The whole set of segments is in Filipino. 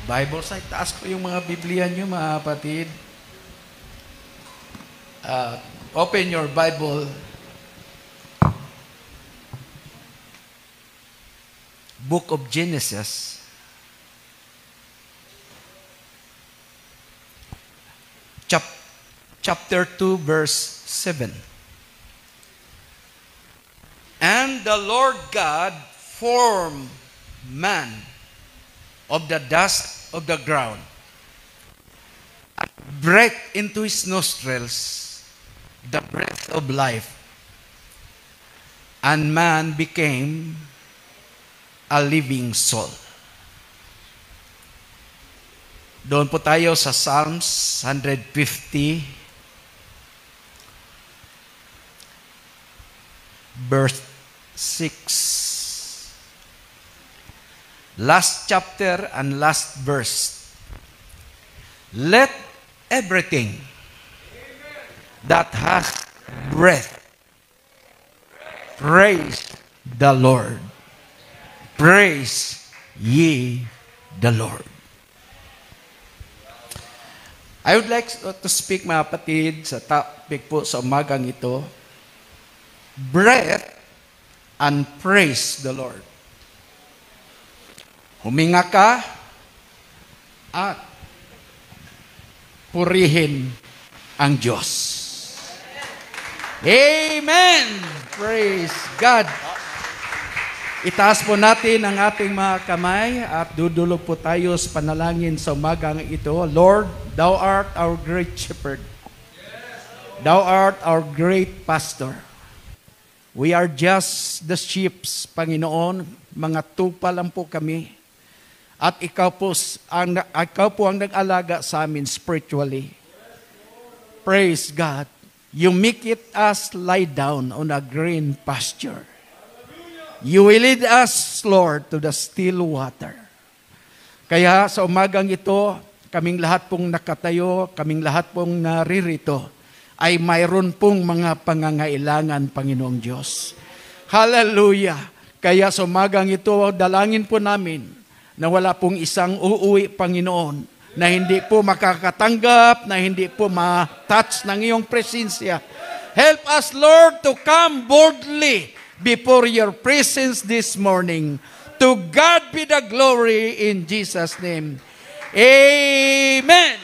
Bible site. Taas po yung mga Biblia nyo, mga kapatid. Open your Bible. Book of Genesis. Chapter 2, verse 7. And the Lord God formed man of the dust of the ground, and breathed into his nostrils the breath of life, and man became a living soul. Doon po tayo sa Psalms 150, verse 6. Last chapter and last verse. Let everything that has breath praise the Lord. Praise ye the Lord. I would like to speak, mga kapatid, sa topic po sa umagang ito. Breath and praise the Lord. Huminga ka at purihin ang Diyos. Amen! Praise God! Itaas po natin ang ating mga kamay at dudulog po tayo sa panalangin sa umagang ito. Lord, Thou art our great shepherd. Thou art our great pastor. We are just the sheep, Panginoon. Mga tupa lang po kami. At ikaw po ang nag-alaga sa amin spiritually. Praise God. You make it us lie down on a green pasture. You will lead us, Lord, to the still water. Kaya sa umagang ito, kaming lahat pong nakatayo, kaming lahat pong naririto, ay mayroon pong mga pangangailangan, Panginoong Diyos. Hallelujah! Kaya sa umagang ito, dalangin po namin na wala pong isang uuwi, Panginoon, na hindi po makakatanggap, na hindi po ma-touch ng iyong presensya. Help us, Lord, to come boldly before your presence this morning. To God be the glory in Jesus' name. Amen.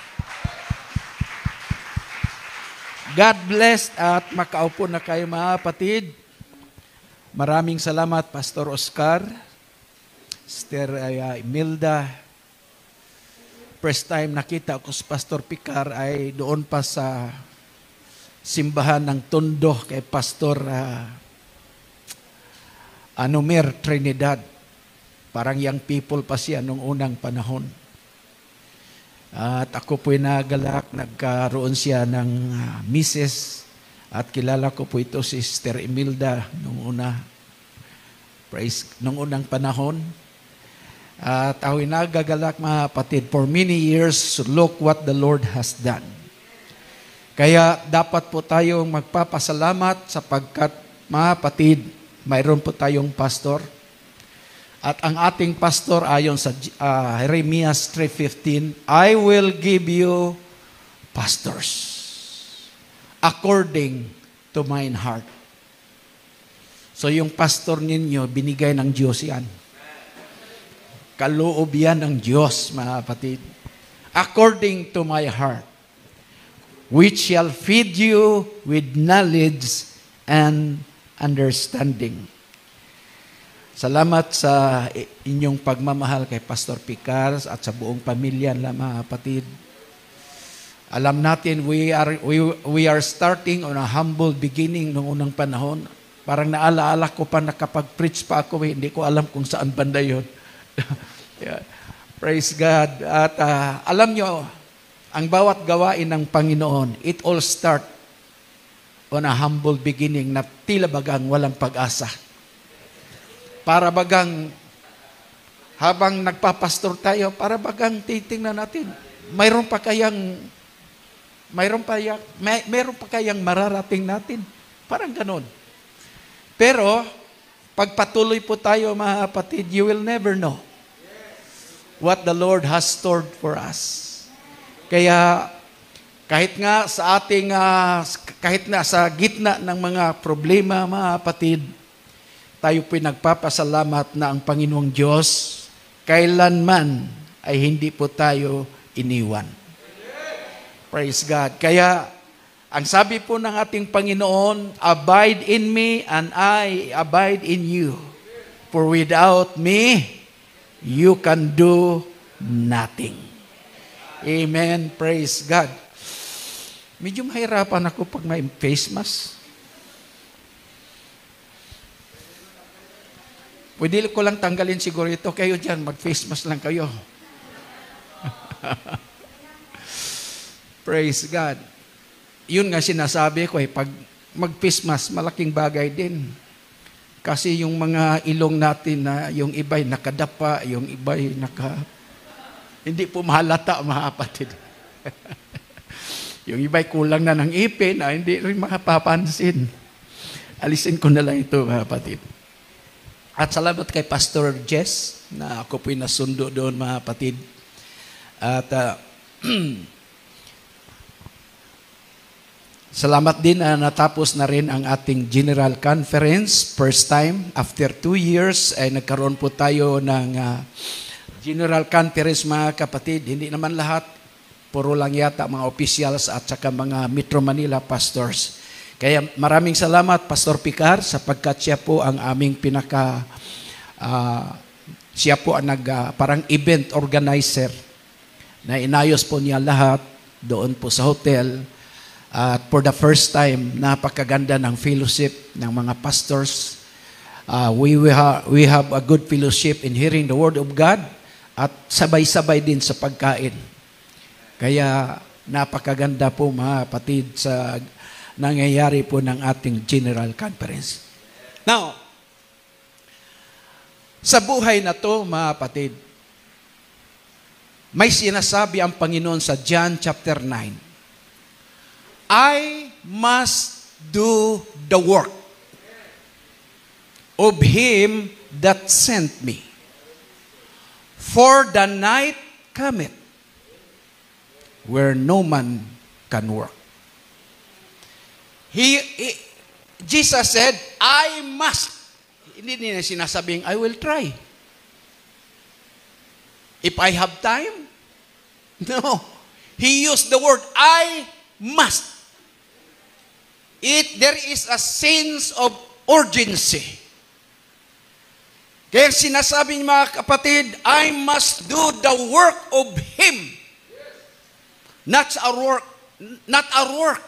God bless at makaupo na kayo, mga kapatid. Maraming salamat, Pastor Oscar, Sister Imelda. First time nakita ko si Pastor Picar ay doon pa sa simbahan ng Tondo kay Pastor Anumer Trinidad. Parang young people pa siya nung unang panahon. At ako po'y nagalak, nagkaroon siya ng misis at kilala ko po ito si Sister Imelda nung unang panahon. At ako'y nagagalak, mga kapatid, for many years, look what the Lord has done. Kaya dapat po tayong magpapasalamat sapagkat, mga kapatid, mayroon po tayong pastor. At ang ating pastor ayon sa Jeremiah 3:15, I will give you pastors according to mine heart. So yung pastor ninyo, binigay ng Diyos yan. Kaloob yan ng Diyos, mga kapatid. According to my heart, which shall feed you with knowledge and understanding. Salamat sa inyong pagmamahal kay Pastor Picar at sa buong pamilya, mga kapatid. Alam natin, we are starting on a humble beginning noong unang panahon. Parang naalaala ko pa nakapag-preach pa ako, hindi ko alam kung saan banda yun. Yeah. Praise God. At alam nyo, ang bawat gawain ng Panginoon, it all start on a humble beginning na tila bagang walang pag-asa. Para bagang habang nagpapastor tayo, para bagang titingnan natin, mayroon pa kayang mararating natin. Parang ganon. Pero, pagpatuloy po tayo, mga kapatid, you will never know what the Lord has stored for us. Kaya kahit nga sa ating kahit na sa gitna ng mga problema, mga kapatid, tayo po'y nagpapasalamat na ang Panginoong Diyos kailanman ay hindi po tayo iniwan. Praise God. Kaya ang sabi po ng ating Panginoon, abide in me and I abide in you. For without me, you can do nothing. Amen. Praise God. Medyo mahirapan ako pag may face mask. Pwede ko lang tanggalin siguro ito. Kayo dyan, mag-face mask lang kayo. Praise God. Yun nga sinasabi ko pag mag-face mask, malaking bagay din. Kasi yung mga ilong natin na yung iba'y nakadapa, yung iba'y hindi po mahalata, mga kapatid. Yung iba'y kulang na ng ipin, hindi rin makapapansin. Alisin ko na lang ito, mga kapatid. At salamat kay Pastor Jess, na ako po'y nasundo doon, mga kapatid. At salamat din na natapos na rin ang ating General Conference. First time, after 2 years, ay nagkaroon po tayo ng General Conference, mga kapatid. Hindi naman lahat, puro lang yata mga officials at saka mga Metro Manila pastors. Kaya maraming salamat, Pastor Picar, sapagkat siya po ang aming siya po ang parang event organizer na inayos po niya lahat doon po sa hotel. At for the first time, napakaganda ng fellowship ng mga pastors. We have a good fellowship in hearing the Word of God at sabay-sabay din sa pagkain. Kaya napakaganda po, mga kapatid, sa nangyayari po ng ating General Conference. Now, sa buhay na to, mga kapatid, may sinasabi ang Panginoon sa John chapter 9. I must do the work of Him that sent me. For the night cometh, where no man can work. Jesus said, I must. Hindi niya sinasabing, I will try. If I have time? No. He used the word, I must. There is a sense of urgency. Kaya sinasabi niya, mga kapatid, I must do the work of Him. Not our work. Not our work.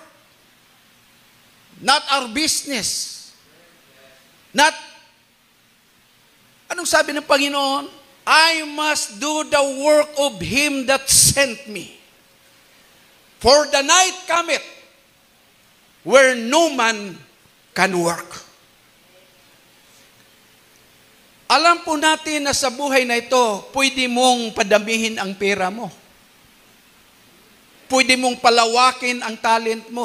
Not our business. Not, anong sabi ng Panginoon? I must do the work of Him that sent me. For the night cometh, where no man can work. Alam po natin na sa buhay na ito, pwede mong padamihin ang pera mo. Pwede mong palawakin ang talent mo.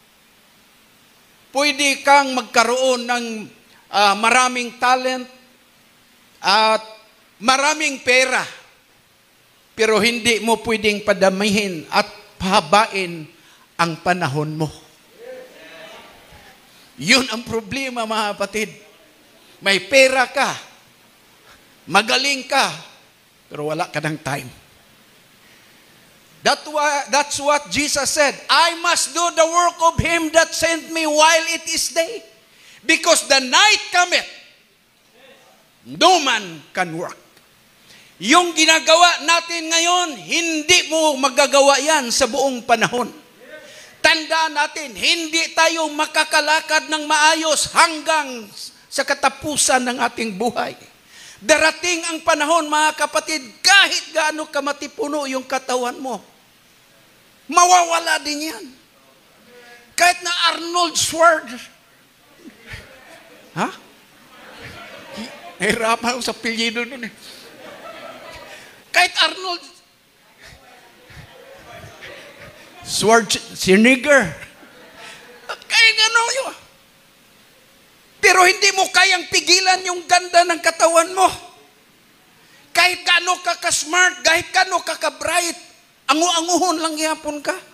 Pwede kang magkaroon ng maraming talent at maraming pera. Pero hindi mo pwedeng padamihin at pahabain ang panahon mo. Yun ang problema, mga kapatid. May pera ka, magaling ka, pero wala ka ng time. That's what Jesus said. I must do the work of Him that sent me while it is day. Because the night cometh, no man can work. Yung ginagawa natin ngayon, hindi mo magagawa yan sa buong panahon. Tandaan natin, hindi tayo makakalakad ng maayos hanggang sa katapusan ng ating buhay. Darating ang panahon, mga kapatid, kahit gaano kamatipuno yung katawan mo, mawawala din yan. Kahit na Arnold Schwarzenegger. Ha? Hirapan ako sa pilyido nun eh. Kahit Arnold Schwarzenegger. Kahit ano yun. Pero hindi mo kayang pigilan yung ganda ng katawan mo. Kahit gaano ka ka-smart, kahit gaano ka ka-bright, angu-anguhon lang yapon ka.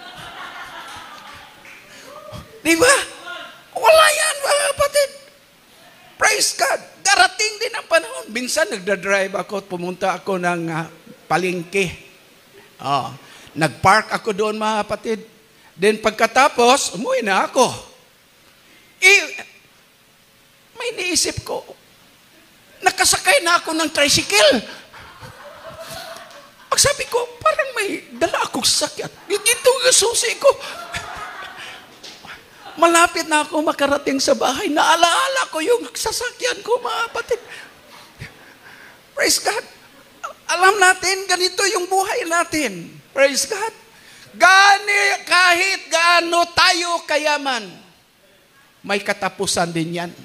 Di ba? Wala yan, mga kapatid. Praise God. Darating din ang panahon. Minsan nagdadrive ako, pumunta ako ng palengke. Nagpark ako doon, mga kapatid. Then pagkatapos, umuwi na ako. May niisip ko, nakasakay na ako ng tricycle. Sabi ko, parang may dala akong sasakyan. Ito yung susi ko. Malapit na ako makarating sa bahay. Naalaala ko yung sasakyan ko, mga kapatid. Praise God. Alam natin, ganito yung buhay natin. Praise God. Kahit gaano tayo kayaman, may katapusan din yan.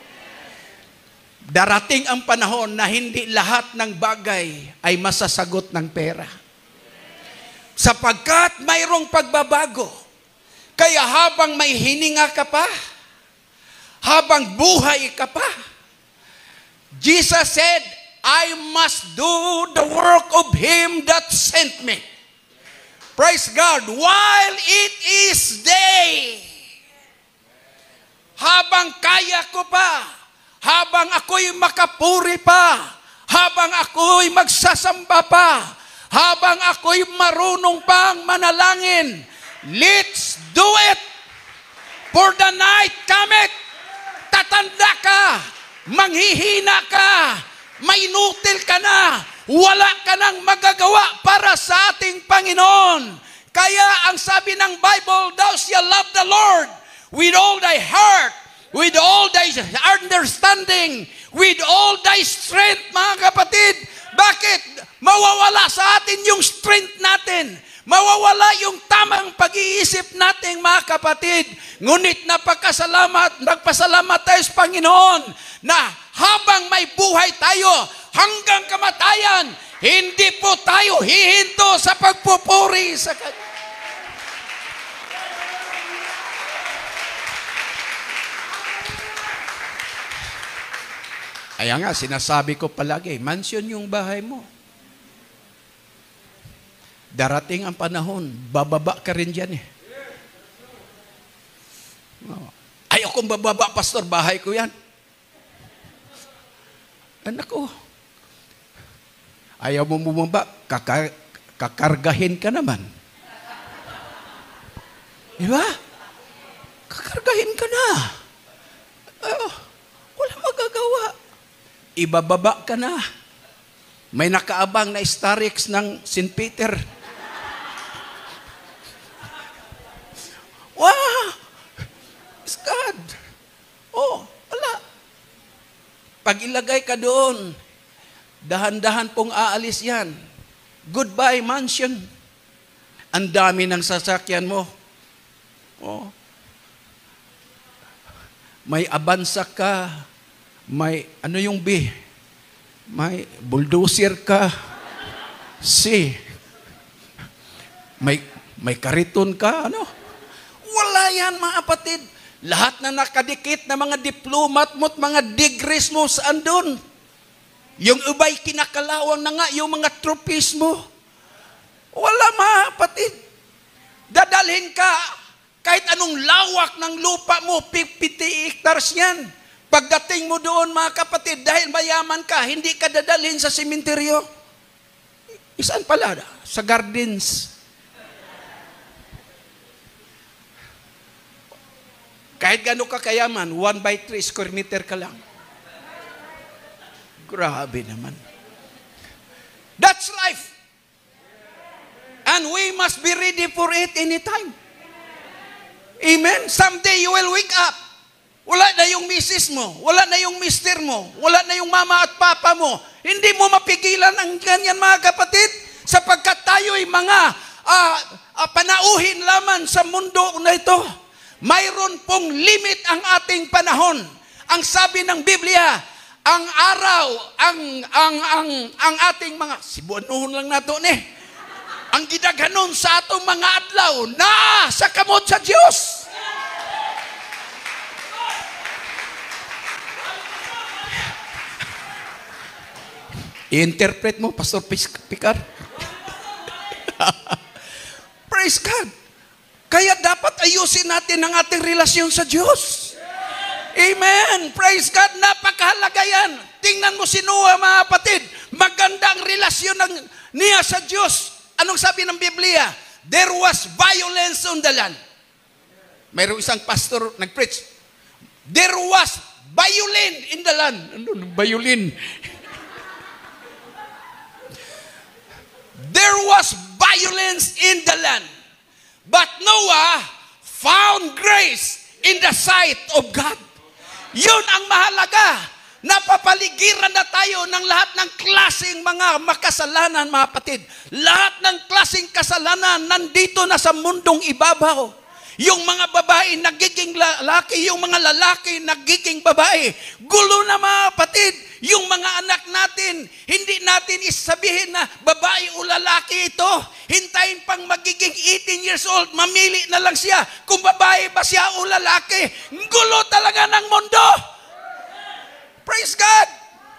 Darating ang panahon na hindi lahat ng bagay ay masasagot ng pera. Sapagkat mayroong pagbabago. Kaya habang may hininga ka pa, habang buhay ka pa, Jesus said, I must do the work of Him that sent me. Praise God. While it is day, habang kaya ko pa, habang ako'y makapuri pa, habang ako'y magsasamba pa, habang ako'y marunong pang manalangin, let's do it. For the night cometh. Tatanda ka, manghihina ka, mainutil ka na, wala ka nang magagawa para sa ating Panginoon. Kaya ang sabi ng Bible, thou shalt love the Lord with all thy heart, with all thy understanding, with all thy strength, mga kapatid. Bakit? Mawawala sa atin yung strength natin. Mawawala yung tamang pag-iisip natin, mga kapatid. Ngunit nagpasalamat tayo sa Panginoon na habang may buhay tayo hanggang kamatayan, hindi po tayo hihinto sa pagpupuri sa Kanya. Kaya nga, sinasabi ko palagi, mansion yung bahay mo. Darating ang panahon, bababa ka rin dyan eh. Ayaw kong bababa, pastor, bahay ko yan. Anak ko, ayaw mo bumaba, kakargahin ka naman. Diba? Kakargahin ka na. Wala magagawa. Ibababa ka na. May nakaabang na Starix ng St. Peter. Wow! God! Wala. Pag ilagay ka doon, dahan-dahan pong aalis yan. Goodbye, mansion. Ang dami ng sasakyan mo. May Avanza ka, may, ano yung B? May bulldozer ka. C. May kariton ka, ano? Wala yan, mga kapatid. Lahat na nakadikit na mga diplomat mo at mga degrees mo saan doon? Yung ubay kinakalawang na nga, yung mga trophies mo. Wala, mga kapatid. Dadalhin ka, kahit anong lawak ng lupa mo, 50 hectares yan. Pagdating mo doon, mga kapatid, dahil mayaman ka, hindi ka dadalhin sa sementeryo. Saan pala? Sa gardens. Kahit gano'n ka kayaman, 1/3 square meter ka lang. Grabe naman. That's life. And we must be ready for it anytime. Amen? Someday you will wake up. Wala na yung misis mo, wala na yung mister mo, wala na yung mama at papa mo. Hindi mo mapigilan ang ganyan, mga kapatid, sapagkat tayo'y mga panauhin lamang sa mundo na ito. Mayroon pong limit ang ating panahon. Ang sabi ng Biblia, ang araw, ang ating mga, sibuanuhon lang nato ang gidaghanon sa atong mga adlaw na sa kamot sa Diyos. I-interpret mo, Pastor Picar. Praise God. Kaya dapat ayusin natin ang ating relasyon sa Diyos. Amen. Praise God. Napakahalaga yan. Tingnan mo si Noah, mga kapatid. Maganda ang relasyon niya sa Diyos. Anong sabi ng Biblia? There was violence on the land. Mayroong isang pastor nag-preach. There was violin in the land. Ano? Violin. There was violence in the land. But Noah found grace in the sight of God. Yun ang mahalaga. Napapaligiran na tayo ng lahat ng klaseng mga makasalanan, mga kapatid. Lahat ng klaseng kasalanan nandito na sa mundong ibabaw. Yung mga babae nagiging lalaki, yung mga lalaki nagiging babae. Gulo na, mga kapatid. Yung mga anak natin, hindi natin isabihin na babae o lalaki ito. Hintayin pang magiging 18 years old, mamili na lang siya kung babae ba siya o lalaki. Gulo talaga ng mundo. Praise God!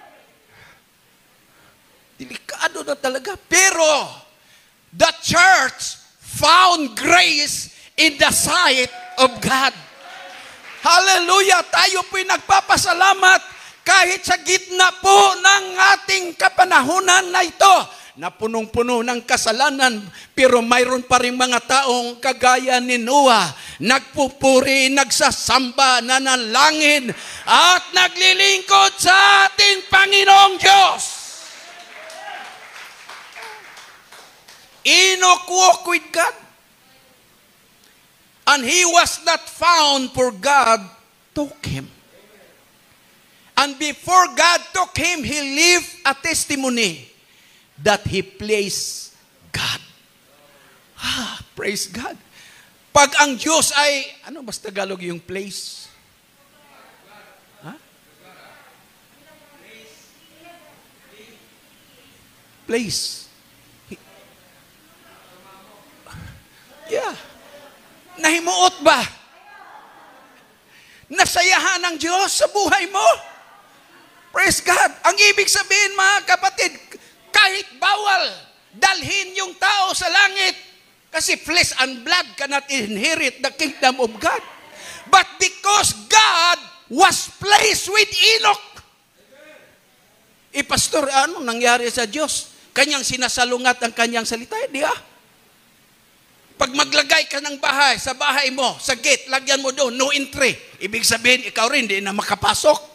Delikado na talaga. Pero, the church found grace in the sight of God. Hallelujah! Tayo po'y nagpapasalamat kahit sa gitna po ng ating kapanahunan na ito, na punong-puno ng kasalanan, pero mayroon pa rin mga taong kagaya ni Noah, nagpupuri, nagsasamba, nanalangin, at naglilingkod sa ating Panginoong Diyos. Enoch walked with God, and he was not found, for God took him. And before God took him, he lived a testimony that he pleased God. Praise God. Pag ang Diyos ay, ano mas Tagalog yung place? Place. Yeah. Nahimuot ba? Nasayahan ng Diyos sa buhay mo? Praise God. Ang ibig sabihin, mga kapatid, kahit bawal dalhin yung tao sa langit, kasi flesh and blood cannot inherit the kingdom of God. But because God was pleased with Enoch. Pastor, ano nangyari sa Diyos? Kanyang sinasalungat ang kanyang salita, di ah? Pag maglagay ka ng bahay, sa bahay mo, sa gate, lagyan mo doon, no entry. Ibig sabihin, ikaw rin, di na makapasok.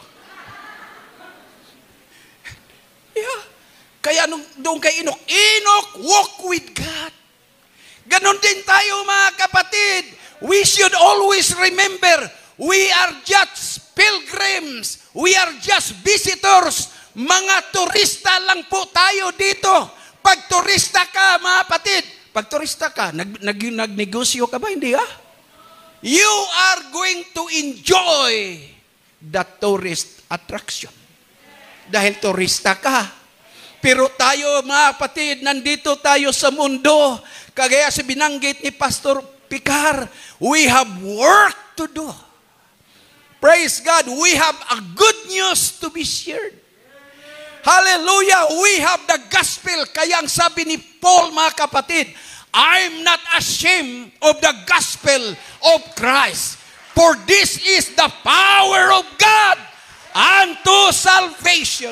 Yeah. Kaya doon kay Enoch, Enoch walk with God. Ganon din tayo, mga kapatid. We should always remember, we are just pilgrims. We are just visitors. Mga turista lang po tayo dito. Pag turista ka, mga kapatid, pag turista ka, nagnegosyo ka ba? Hindi ah? You are going to enjoy the tourist attraction. Dahil turista ka. Pero tayo, mga kapatid, nandito tayo sa mundo. Kagaya sa binanggit ni Pastor Picar, we have work to do. Praise God, we have a good news to be shared. Hallelujah, we have the gospel. Kaya ang sabi ni Paul, mga kapatid, I'm not ashamed of the gospel of Christ. For this is the power of God unto salvation.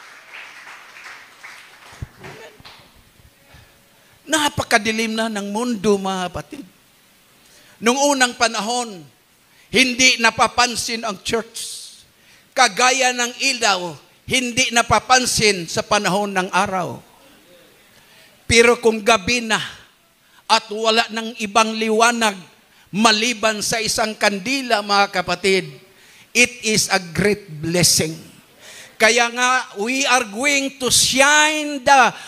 Napakadilim na ng mundo, mga kapatid. Noong unang panahon, hindi napapansin ang church. Kagaya ng ilaw, hindi napapansin sa panahon ng araw. Pero kung gabi na at wala ng ibang liwanag maliban sa isang kandila, mga kapatid, it is a great blessing. Kaya nga, we are going to shine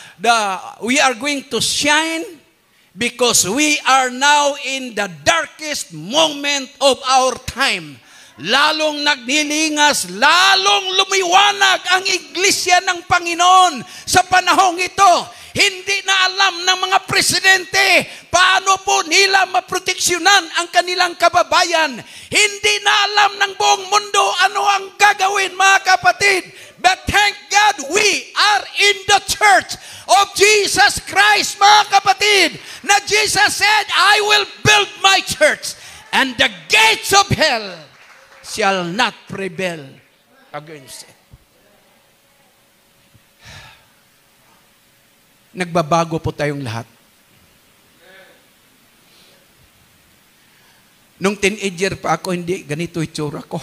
because we are now in the darkest moment of our time. Lalong naglilingas, lalong lumiwanag ang iglesia ng Panginoon sa panahong ito. Hindi na alam ng mga presidente paano po nila maproteksyonan ang kanilang kababayan. Hindi na alam ng buong mundo ano ang gagawin, mga kapatid. But thank God we are in the church of Jesus Christ, mga kapatid. Na Jesus said, I will build my church and the gates of hell shall not prevail against it. Nagbabago po tayong lahat. Nung teenager pa ako, hindi ganito itsura ko.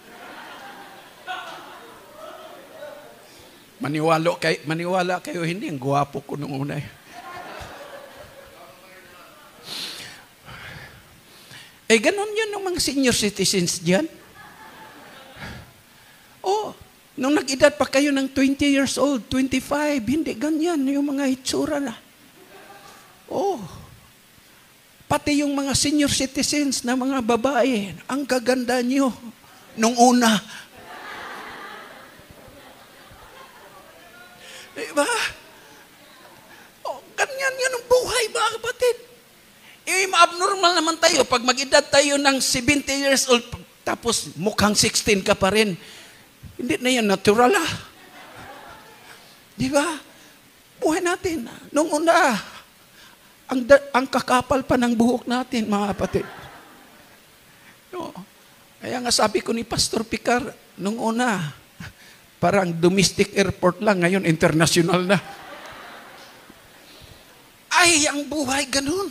Maniwala kayo, hindi. Ang guwapo ko nung una. Ganon yun ng mga senior citizens dyan. Nung nag-edad pa kayo ng 20 years old, 25, hindi ganyan yung mga itsura na. Pati yung mga senior citizens na mga babae, ang gaganda nyo nung una. Diba? Ganyan yun ang buhay, mga kapatid. Ma-abnormal naman tayo pag mag-edad tayo ng 70 years old, tapos mukhang 16 ka pa rin. Hindi na yan natural, Di ba? Buhay natin. Nung una, ang kakapal pa ng buhok natin, mga kapatid. Kaya nga sabi ko ni Pastor Picar, nung una, parang domestic airport lang, ngayon international na. Ang buhay ganun.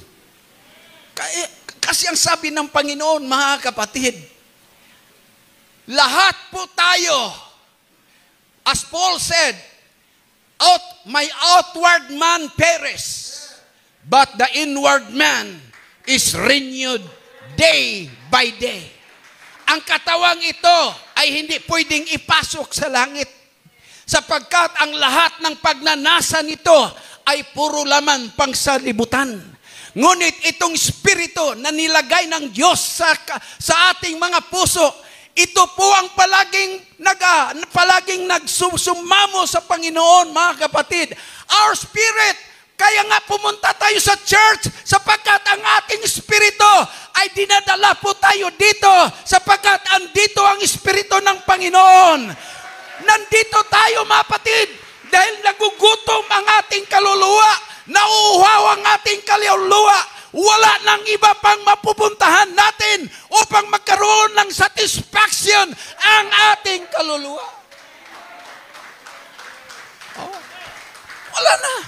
Kasi ang sabi ng Panginoon, mga kapatid, lahat po tayo, as Paul said, my outward man perish, but the inward man is renewed day by day. Ang katawang ito ay hindi pwedeng ipasok sa langit, sapagkat ang lahat ng pagnanasa nito ay puro laman pang salibutan. Ngunit itong spirito na nilagay ng Diyos sa ating mga puso, ito po ang palaging nagsusumamo sa Panginoon, mga kapatid. Our spirit, kaya nga pumunta tayo sa church, sapagkat ang ating spirito ay dinadala po tayo dito, sapagkat andito ang spirito ng Panginoon. Nandito tayo, mga kapatid, dahil nagugutom ang ating kaluluwa, nauuhaw ang ating kaluluwa. Wala nang iba pang mapupuntahan natin upang magkaroon ng satisfaction ang ating kaluluwa. Wala na.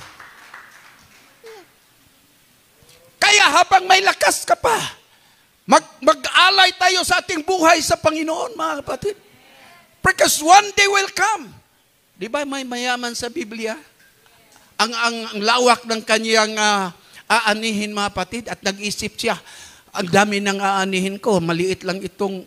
Kaya habang may lakas ka pa, mag-alay tayo sa ating buhay sa Panginoon, mga kapatid. Because one day will come. Di ba may mayaman sa Biblia? Ang lawak ng kanyang aanihin, mga kapatid, at nag-isip siya, ang dami ng aanihin ko, maliit lang itong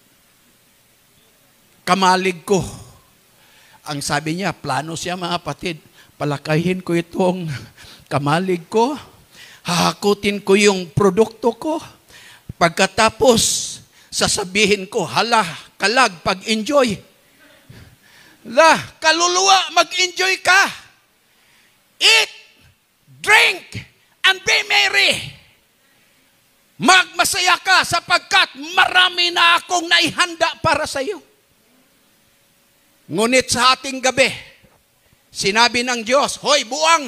kamalig ko. Ang sabi niya, plano siya, mga kapatid, palakahin ko itong kamalig ko, hahakutin ko yung produkto ko, pagkatapos sasabihin ko, hala, kalag, pag-enjoy. Kaluluwa, mag-enjoy ka. Eat, drink, and be merry. Magmasaya ka sapagkat marami na akong naihanda para sa iyo. Ngunit sa ating gabi, sinabi ng Diyos, hoy buang!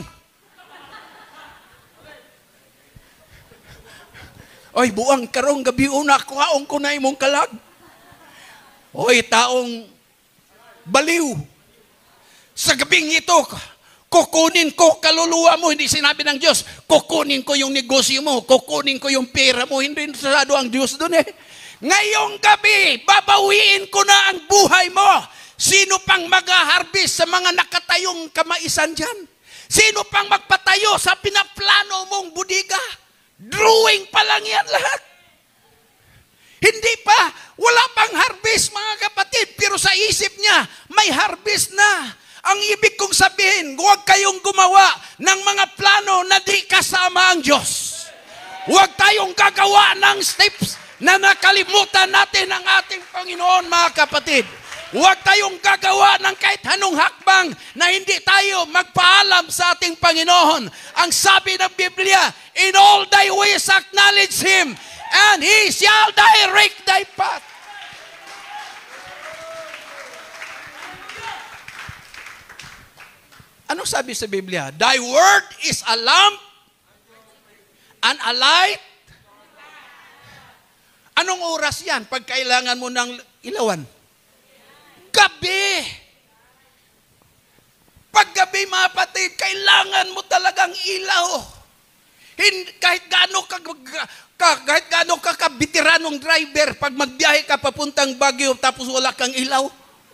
Oy buang, karong gabi una, kuhaong ko na imong kalag. Hoy taong baliw, sa gabing ito, kukunin ko kaluluwa mo. Hindi sinabi ng Diyos, kukunin ko yung negosyo mo, kukunin ko yung pera mo. Hindi nasado ang Diyos doon Ngayong gabi, babawiin ko na ang buhay mo. Sino pang mag-harvest sa mga nakatayong kamaisan dyan? Sino pang magpatayo sa pinaplano mong budiga? Drawing pa lang yan lahat. Hindi pa, wala pang harvest, mga kapatid. Pero sa isip niya, may harvest na. Ang ibig kong sabihin, huwag kayong gumawa ng mga plano na di kasama ang Diyos. Huwag tayong gagawa ng steps na nakalimutan natin ang ating Panginoon, mga kapatid. Huwag tayong gagawa ng kahit anong hakbang na hindi tayo magpaalam sa ating Panginoon. Ang sabi ng Biblia, in all thy ways acknowledge Him, and He shall direct thy path. Anong sabi sa Biblia? Thy word is a lamp and a light. Anong oras yan pag kailangan mo ng ilawan? Gabi. Pag gabi, mga kapatid, kailangan mo talagang ilaw. Kahit gaano ka kabitiranong driver, pag magbiyahe ka papuntang Baguio tapos wala kang ilaw,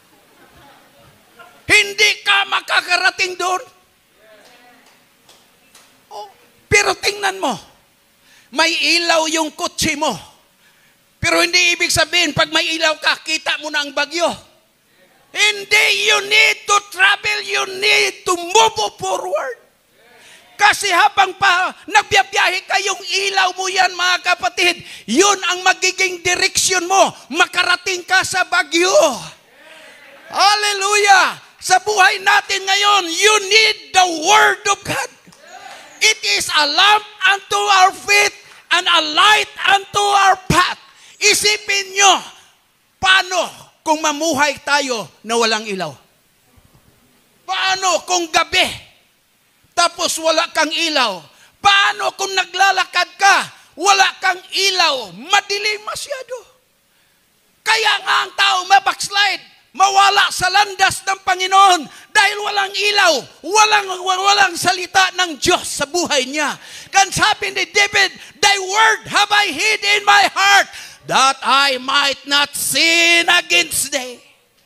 hindi ka makakarating doon. Oh, pero tingnan mo, may ilaw yung kotse mo. Pero hindi ibig sabihin, pag may ilaw ka, kita mo na ang bagyo. Hindi, you need to travel, you need to move forward. Kasi habang pa nagbiyahe ka, yung ilaw mo yan, mga kapatid, yun ang magiging direksyon mo. Makarating ka sa bagyo. Hallelujah! Sa buhay natin ngayon, you need the Word of God. It is a lamp unto our feet and a light unto our path. Isipin nyo, paano kung mamuhay tayo na walang ilaw? Paano kung gabi, tapos wala kang ilaw? Paano kung naglalakad ka, wala kang ilaw? Madilim masyado. Kaya nga ang tao mabackslide, mawala sa landas ng Panginoon dahil walang ilaw, walang salita ng Diyos sa buhay niya. Kan sabi ni David, thy word have I hid in my heart, that I might not sin against thee.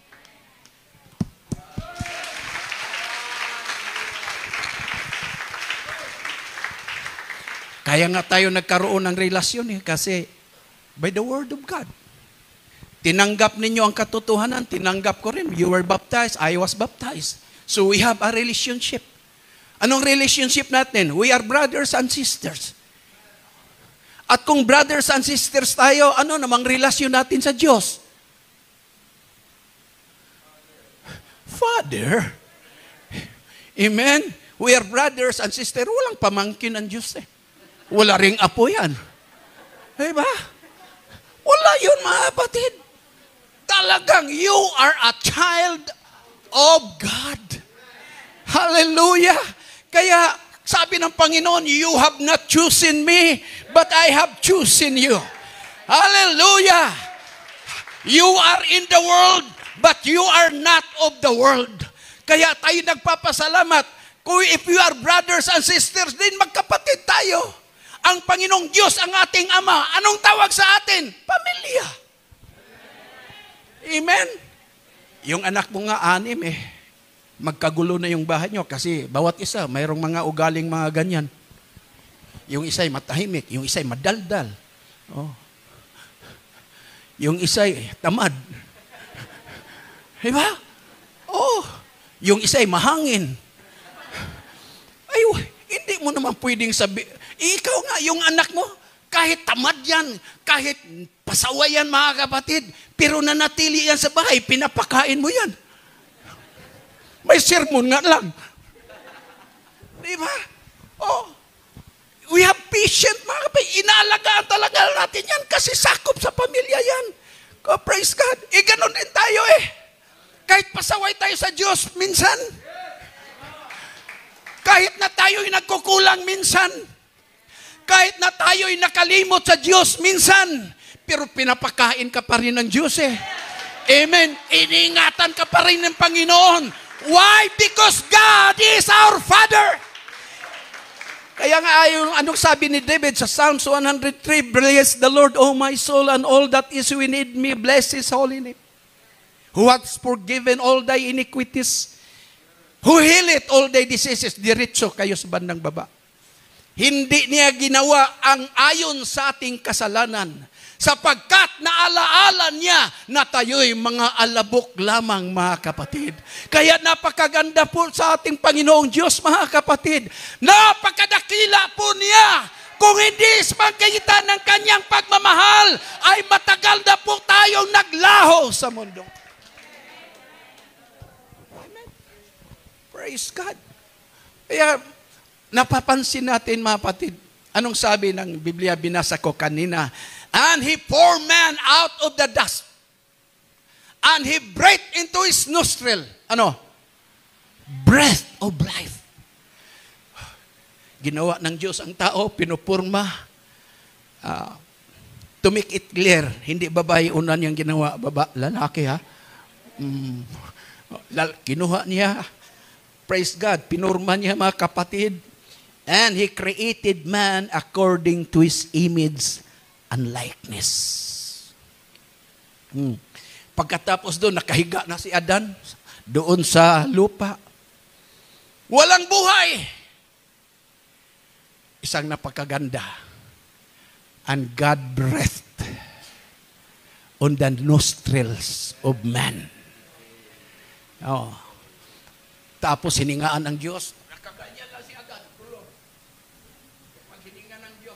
Kaya nga tayo nagkaroon ng relasyon kasi by the Word of God. Tinanggap ninyo ang katotohanan, tinanggap ko rin. You were baptized, I was baptized. So we have a relationship. Anong relationship natin? We are brothers and sisters. At kung brothers and sisters tayo, ano namang relasyon natin sa Diyos? Father. Amen? We are brothers and sisters. Walang pamangkin ng Diyos eh. Wala ring apo yan. Diba? Wala yun, mga kapatid. Talagang you are a child of God. Hallelujah. Kaya sabi ng Panginoon, you have not chosen me, but I have chosen you. Hallelujah. You are in the world, but you are not of the world. Kaya tayo nagpapasalamat. Kung if you are brothers and sisters, din magkapatid tayo. Ang Panginoong Diyos ang ating Ama. Anong tawag sa atin? Pamilya. Amen? Yung anak mo nga, 6 eh. Magkagulo na yung bahay nyo kasi bawat isa, mayroong mga ugaling mga ganyan. Yung isa'y matahimik, yung isa'y madaldal. Oh. Yung isa'y tamad. Diba? Oh. Yung isa'y mahangin. Ay, hindi mo naman pwedeng ikaw nga, yung anak mo, kahit tamad yan, kahit pasawa yan, mga kapatid, pero nanatili yan sa bahay, pinapakain mo yan. May sermon nga lang. Diba? Oh. We have patient, mga kapatid. Inaalagaan talaga natin yan kasi sakop sa pamilya yan. Oh, praise God. Ganon din tayo eh. Kahit pasaway tayo sa Diyos minsan. Kahit na tayo'y nagkukulang minsan. Kahit na tayo'y nakalimot sa Diyos minsan. Pero pinapakain ka pa rin ng Diyos eh. Amen. Iniingatan ka pa rin ng Panginoon. Why? Because God is our Father. Kaya nga yung anong sabi ni David sa Psalms 103, bless the Lord, O my soul, and all that is within me, bless His holy name. Who has forgiven all thy iniquities, who healeth all thy diseases. Diretso kayo sa bandang baba. Hindi niya ginawa ang ayon sa ating kasalanan, sapagkat naalaala niya na tayo'y mga alabok lamang, mga kapatid. Kaya napakaganda po sa ating Panginoong Diyos, mga kapatid. Napakadakila po niya. Kung hindi sa pagkagitan ng kanyang pagmamahal, ay matagal na po tayong naglaho sa mundo. Praise God. Kaya napapansin natin mga kapatid, anong sabi ng Biblia, binasa ko kanina? And He poured man out of the dust. And He breathed into his nostril. Ano? Breath of life. Ginawa ng Diyos ang tao, pinupurma. To make it clear, hindi babae unan yung ginawa, lalaki ha. Kinuha niya, praise God, pinurma niya mga kapatid, and He created man according to His image and likeness. Pagkatapos doon, nakahiga na si Adan, doon sa lupa. Walang buhay. Isang napakaganda. And God breathed on the nostrils of man. Oh. Tapos hiningaan ng Diyos. Nakaganyan lang si Adan. Paghininga ng Diyos.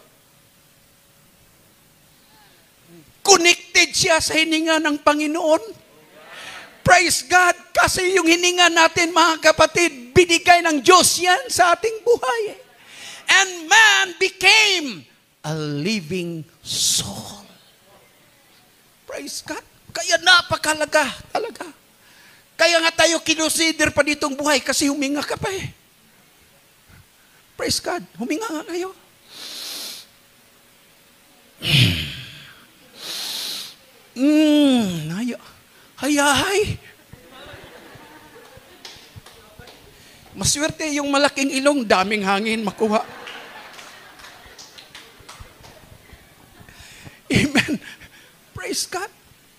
Connected siya sa hininga ng Panginoon. Praise God. Kasi yung hininga natin mga kapatid, binigay ng Diyos yan sa ating buhay. And man became a living soul. Praise God. Kaya napakalaga talaga. Kaya nga tayo kinusider pa ditong buhay kasi huminga ka pa eh. Praise God. Huminga nga kayo. Hayay. Maswerte yung malaking ilong, daming hangin makuha. Amen. Praise God.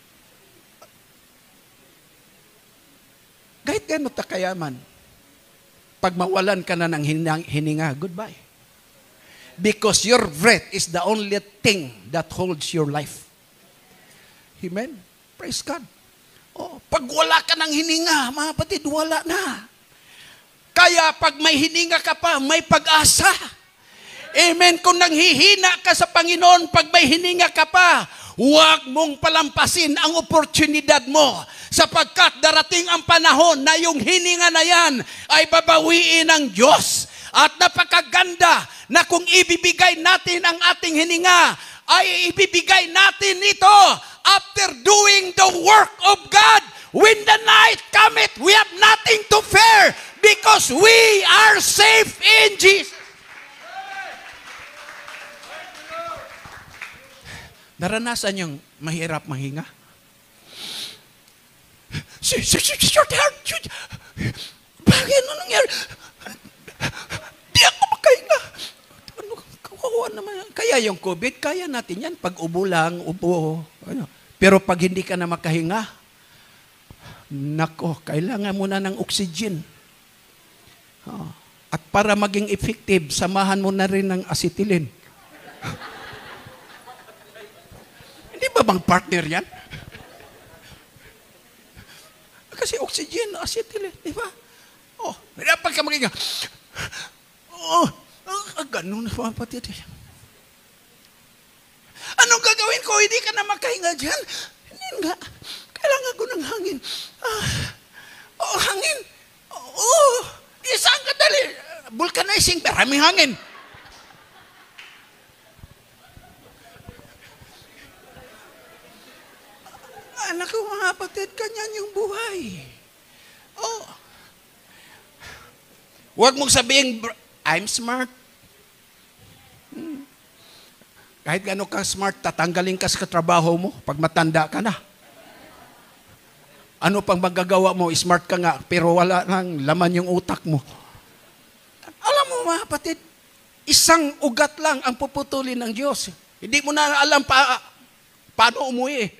Kahit gano'n kayaman, pag mawalan ka na ng hininga, goodbye. Because your breath is the only thing that holds your life. Amen. Praise God. Oh, pag wala ka ng hininga, mga kapatid, wala na. Kaya pag may hininga ka pa, may pag-asa. Amen. Kung nanghihina ka sa Panginoon, pag may hininga ka pa, huwag mong palampasin ang oportunidad mo. Sapagkat darating ang panahon na yung hininga na yan ay babawiin ng Diyos. At napakaganda na kung ibibigay natin ang ating hininga, ay ibibigay natin ito after doing the work of God. When the night cometh, we have nothing to fear because we are safe in Jesus. Naranasan yung mahirap mahinga? Short hair! Bakit? Ano nangyari? Di ako makahinga. Ano, kawawa naman yan. Kaya yung COVID, kaya natin yan. Pag ubo lang, ubo. Ano. Pero pag hindi ka na makahinga, nako, kailangan mo na ng oxygen. At para maging effective, samahan mo na rin ng acetylene. Hindi ba bang partner yan? Kasi oxygen, acetylene, di ba? Oh, dapat ka maging, ganun na mga patid. Anong gagawin ko? Hindi ka na makahinga dyan. Hindi nga. Kailangan ko ng hangin. Hangin. Isang kadali. Vulcanizing, maraming hangin. Anak ko mga kapatid, kanyan yung buhay. Huwag mong sabihin, I'm smart. Kahit gano'n ka smart, tatanggalin ka sa trabaho mo pag matanda ka na. Ano pang magagawa mo? Smart ka nga, pero wala nang laman yung utak mo. Alam mo mga kapatid, isang ugat lang ang puputulin ng Diyos. Hindi mo na alam paano umuwi.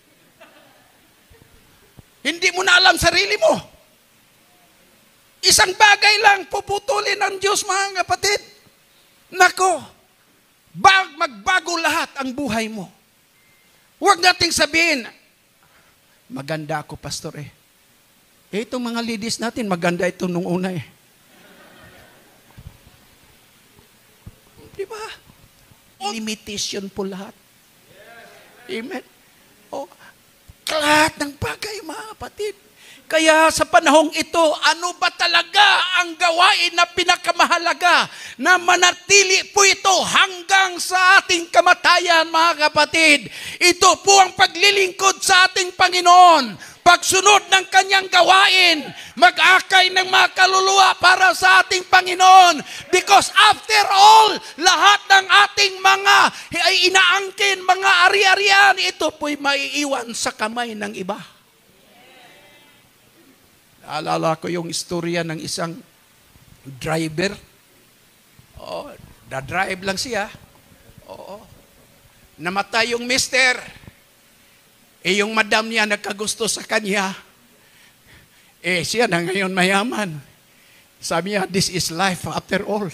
Hindi mo na alam sarili mo. Isang bagay lang puputulin ng Diyos, mga kapatid. Nako, magbago lahat ang buhay mo. Huwag nating sabihin, maganda ako, pastor eh. Itong mga ladies natin, maganda ito nung una eh. Di ba? Limitation po lahat. Amen. Lahat ng bagay, mga kapatid. Kaya sa panahong ito, ano ba talaga ang gawain na pinakamahalaga na manatili po ito hanggang sa ating kamatayan, mga kapatid? Ito po ang paglilingkod sa ating Panginoon, pagsunod ng kanyang gawain, mag-akay ng mga kaluluwa para sa ating Panginoon. Because after all, lahat ng ating mga inaangkin, mga ari-arian, ito po'y maiiwan sa kamay ng iba. Alala ko yung istorya ng isang driver. Da-drive lang siya. Namatay yung mister. Yung madam niya nagkagusto sa kanya. Siya na ngayon mayaman. Sabi niya, this is life after all.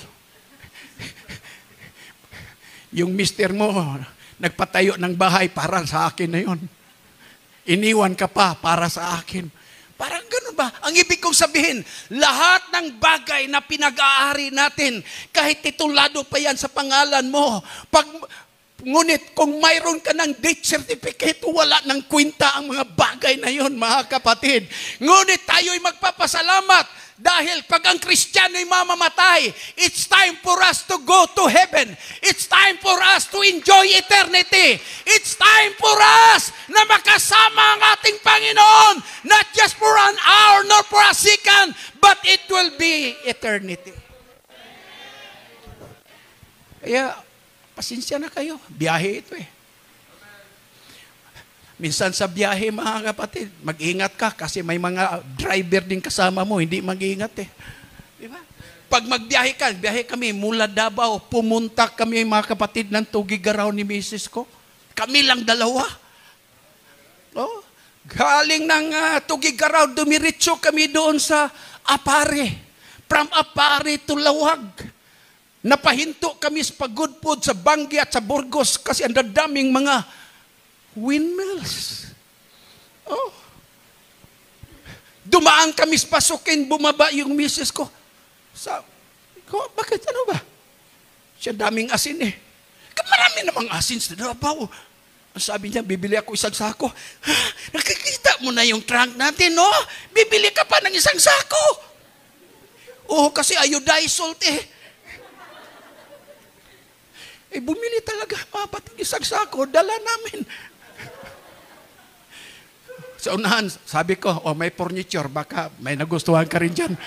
Yung mister mo, nagpatayo ng bahay para sa akin na yun. Iniwan ka pa para sa akin. Parang ganun ba? Ang ibig kong sabihin, lahat ng bagay na pinag-aari natin, kahit titulado pa yan sa pangalan mo, ngunit kung mayroon ka ng death certificate, wala ng kwenta ang mga bagay na yon, mga kapatid. Ngunit tayo'y magpapasalamat dahil pag ang Kristiyano'y mamamatay, it's time for us to go to heaven. It's time for us to enjoy eternity. It's time for us na makasama ang ating Panginoon, not just for an hour, nor for a second, but it will be eternity. Kaya, pasensya na kayo. Biyahe ito eh. Minsan sa biyahe, mga kapatid, mag-ingat ka kasi may mga driver din kasama mo, hindi mag-ingat eh. Di ba? Pag biyahe kami mula Davao, pumunta kami mga kapatid ng Tugigaraw ni Mrs. ko. Kami lang dalawa. Galing ng Tugigaraw, dumiritso kami doon sa Apare. From Apare to Lawag. Napahinto kami sa Pagudpud, sa Bangi at sa Burgos kasi ang daming mga windmills. Dumaan kami sa pasukin, bumaba yung misis ko. Bakit ano ba? Siya daming asin eh. Marami namang asin sa Davao. Ang sabi niya, bibili ako isang sako. Nakikita mo na yung trunk natin, no? Bibili ka pa ng isang sako. Kasi iodized salt eh. Bumili talaga, pati isang sako, dala namin. Sa unahan, sabi ko, may furniture, baka may nagustuhan ka rin dyan.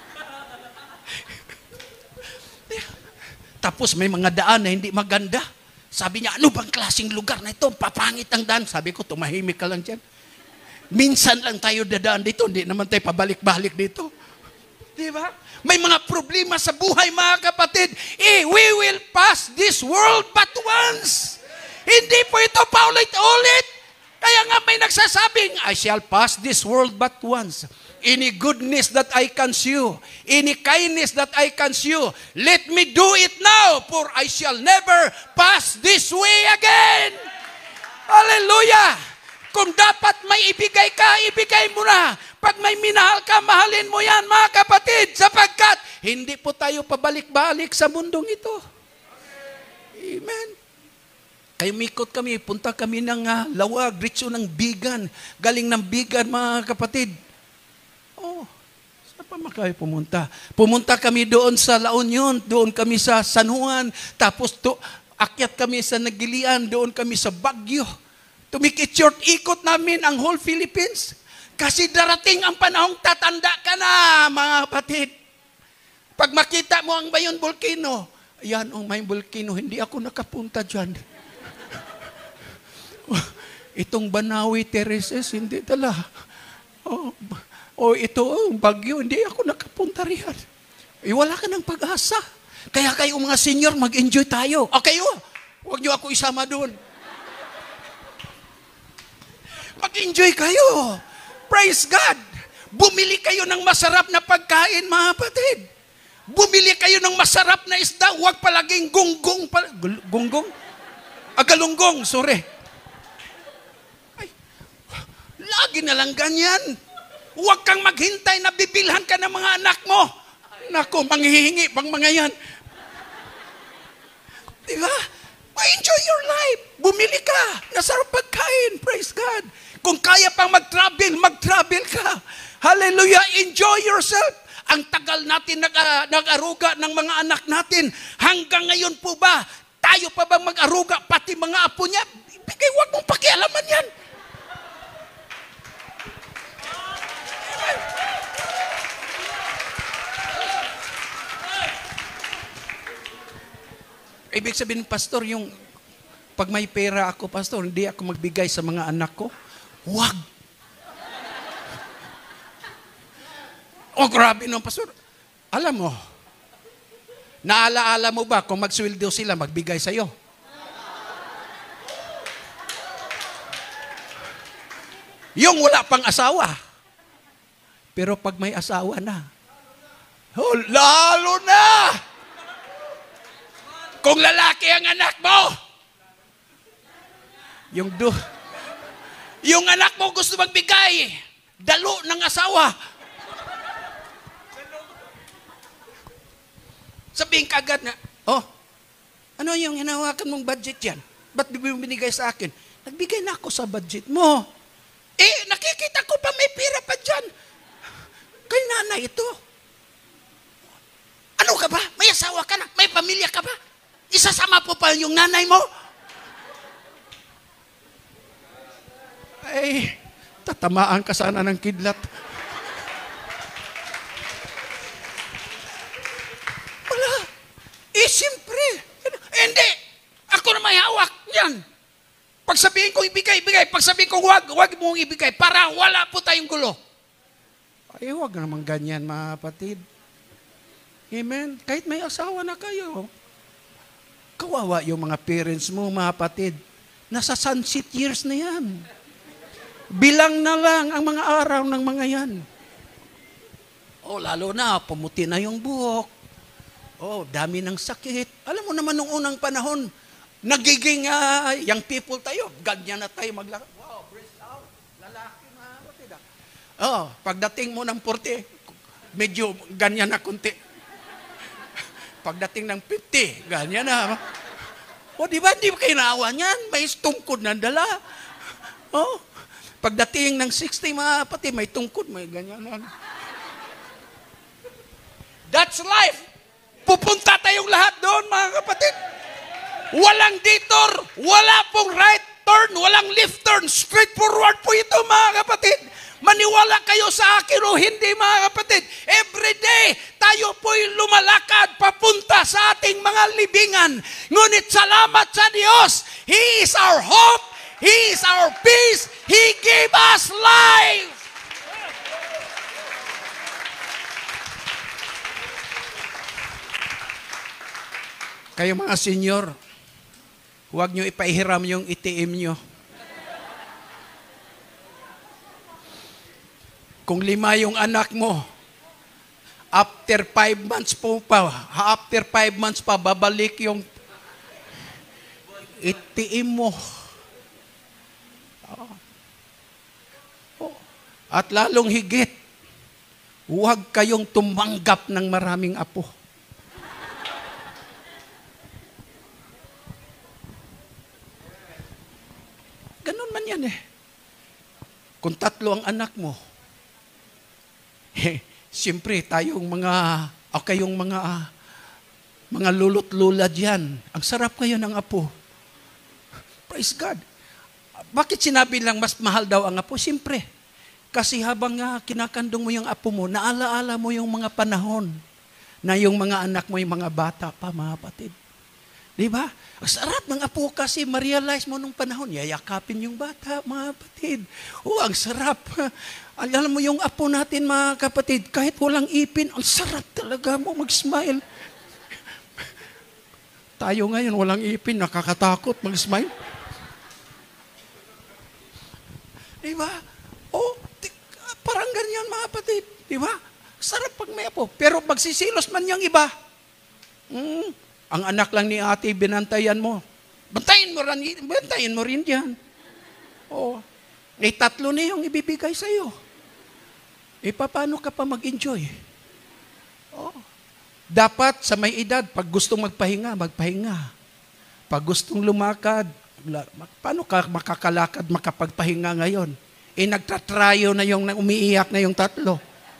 Tapos may mga daan na hindi maganda. Sabi niya, ano bang klaseng lugar na ito? Papangit ang daan. Sabi ko, tumahimik ka lang dyan. Minsan lang tayo dadaan dito, hindi naman tayo pabalik-balik dito. Di ba? May mga problema sa buhay, mga kapatid. We will pass this world but once. Hindi po ito paulit-ulit. Kaya nga may nagsasabing, I shall pass this world but once. Any goodness that I can see, any kindness that I can see, let me do it now, for I shall never pass this way again. Hallelujah! Kung dapat may ibigay ka, ibigay mo na. Pag may minahal ka, mahalin mo yan, mga kapatid, sapagkat hindi po tayo pabalik-balik sa mundong ito. Amen. Kaya umikot kami, punta kami ng Lawag, diretso ng Bigan. Galing ng Bigan, mga kapatid. Saan pa makayo pumunta? Pumunta kami doon sa La Union, doon kami sa San Juan, tapos akyat kami sa Nagilian, doon kami sa Baguio. Tumikit-short ikot namin ang whole Philippines. Kasi darating ang panahong tatanda ka na, mga kapatid. Pag makita mo ang Bayon Volcano, ayan ang Bayon Volcano, hindi ako nakapunta dyan. Itong Banawi Terraces, hindi tala. Ito, Baguio, hindi ako nakapunta riyan. Wala ka ng pag-asa. Kaya kayo mga senior, mag-enjoy tayo. Kayo, huwag niyo ako isama doon. Mag-enjoy kayo. Praise God. Bumili kayo ng masarap na pagkain, mga kapatid. Bumili kayo ng masarap na isda. Huwag palaging gunggong. Gunggong? Galunggong, sorry. Lagi na lang ganyan. Huwag kang maghintay na bibilhan ka ng mga anak mo. Nako, manghihingi pang mga yan. Diba? Enjoy your life. Bumili ka. Nasarap pagkain. Praise God. Kung kaya pang mag-travel ka. Hallelujah! Enjoy yourself! Ang tagal natin nag-aruga ng mga anak natin. Hanggang ngayon po ba, tayo pa bang mag-aruga, pati mga apo niya? Ibigay, huwag mong pakialaman yan. Ibig sabihin, pastor, yung pag may pera ako, pastor, hindi ako magbigay sa mga anak ko. Huwag. Oh, grabe no, pastor. Alam mo, naalaala mo ba kung magsweldo sila, magbigay sa'yo? Yung wala pang asawa. Pero pag may asawa na, oh, lalo na! Kung lalaki ang anak mo, yung anak mo gusto magbigay, dalo ng asawa. Sabihin ka agad na, oh, ano yung hinahawakan mong budget yan? Ba't di mo binigay sa akin? Nagbigay na ako sa budget mo. Nakikita ko pa may pira pa dyan. Kay nanay ito. Ano ka ba? May asawa ka na? May pamilya ka ba? Isasama po pa yung nanay mo? Ay, tatamaan ka sana ng kidlat. Wala. Siyempre. Hindi. Ako na may hawak yan. Pag sabihin ko ibigay. Pag sabihin ko huwag mong ibigay. Para wala po tayong gulo. Ay, huwag naman ganyan, mga kapatid. Amen? Kahit may asawa na kayo, kawawa yung mga parents mo, mga kapatid. Nasa sunset years na yan. Bilang na lang ang mga araw ng mga yan. Oh, lalo na, pumuti na yung buhok. Oh, dami ng sakit. Alam mo naman nung unang panahon, nagiging young people tayo. Ganyan na tayo maglakad. Wow, breast out. Lalaki, mga kapatid. Oh, pagdating mo ng 40, medyo ganyan na kunti. Pagdating ng 50, ganyan na. O, di ba? Hindi kayo naawa niyan. May tungkod na dala. O, pagdating ng 60, mga pati, may tungkod, may ganyan na. That's life. Pupunta tayong lahat doon, mga kapatid. Walang detour, wala pong right turn, walang left turn. Straight forward po ito, mga kapatid. Maniwala kayo sa akin o hindi, mga kapatid. Every day, tayo po'y lumalakad papunta sa ating mga libingan. Ngunit salamat sa Diyos. He is our hope. He is our peace. He gave us life. Kayo mga senior, huwag nyo ipaihiram yung ATM nyo. Kung 5 yung anak mo, after 5 months pa, babalik yung ATM mo. At lalong higit, huwag kayong tumanggap ng maraming apo. Ganun man yan eh. Kung 3 ang anak mo, siyempre, kayong mga lulot lula dyan, ang sarap kayo ng apo. Praise God. Bakit sinabi lang mas mahal daw ang apo? Siyempre, kasi habang kinakandong mo yung apo mo, naalaala mo yung mga panahon na yung mga anak mo, yung mga bata pa, mga kapatid. Di ba? Ang sarap ng apo kasi ma-realize mo nung panahon, yayakapin yung bata, mga kapatid. Ang sarap. Alam mo yung apo natin, mga kapatid, kahit walang ipin, ang sarap talaga mo mag-smile. Tayo ngayon, walang ipin, nakakatakot mag-smile. Diba? Parang ganyan, mga kapatid. Diba? Sarap pag may apo. Pero magsisilos man yung iba. Ang anak lang ni ate, binantayan mo. Bantayin mo rin yan. May 3 na yung ibibigay sa'yo. Paano ka pa mag-enjoy? Dapat sa may edad, pag gustong magpahinga. Pag gustong lumakad, paano ka makakalakad, makapagpahinga ngayon? nagtatrayo na yung umiiyak na yung tatlo.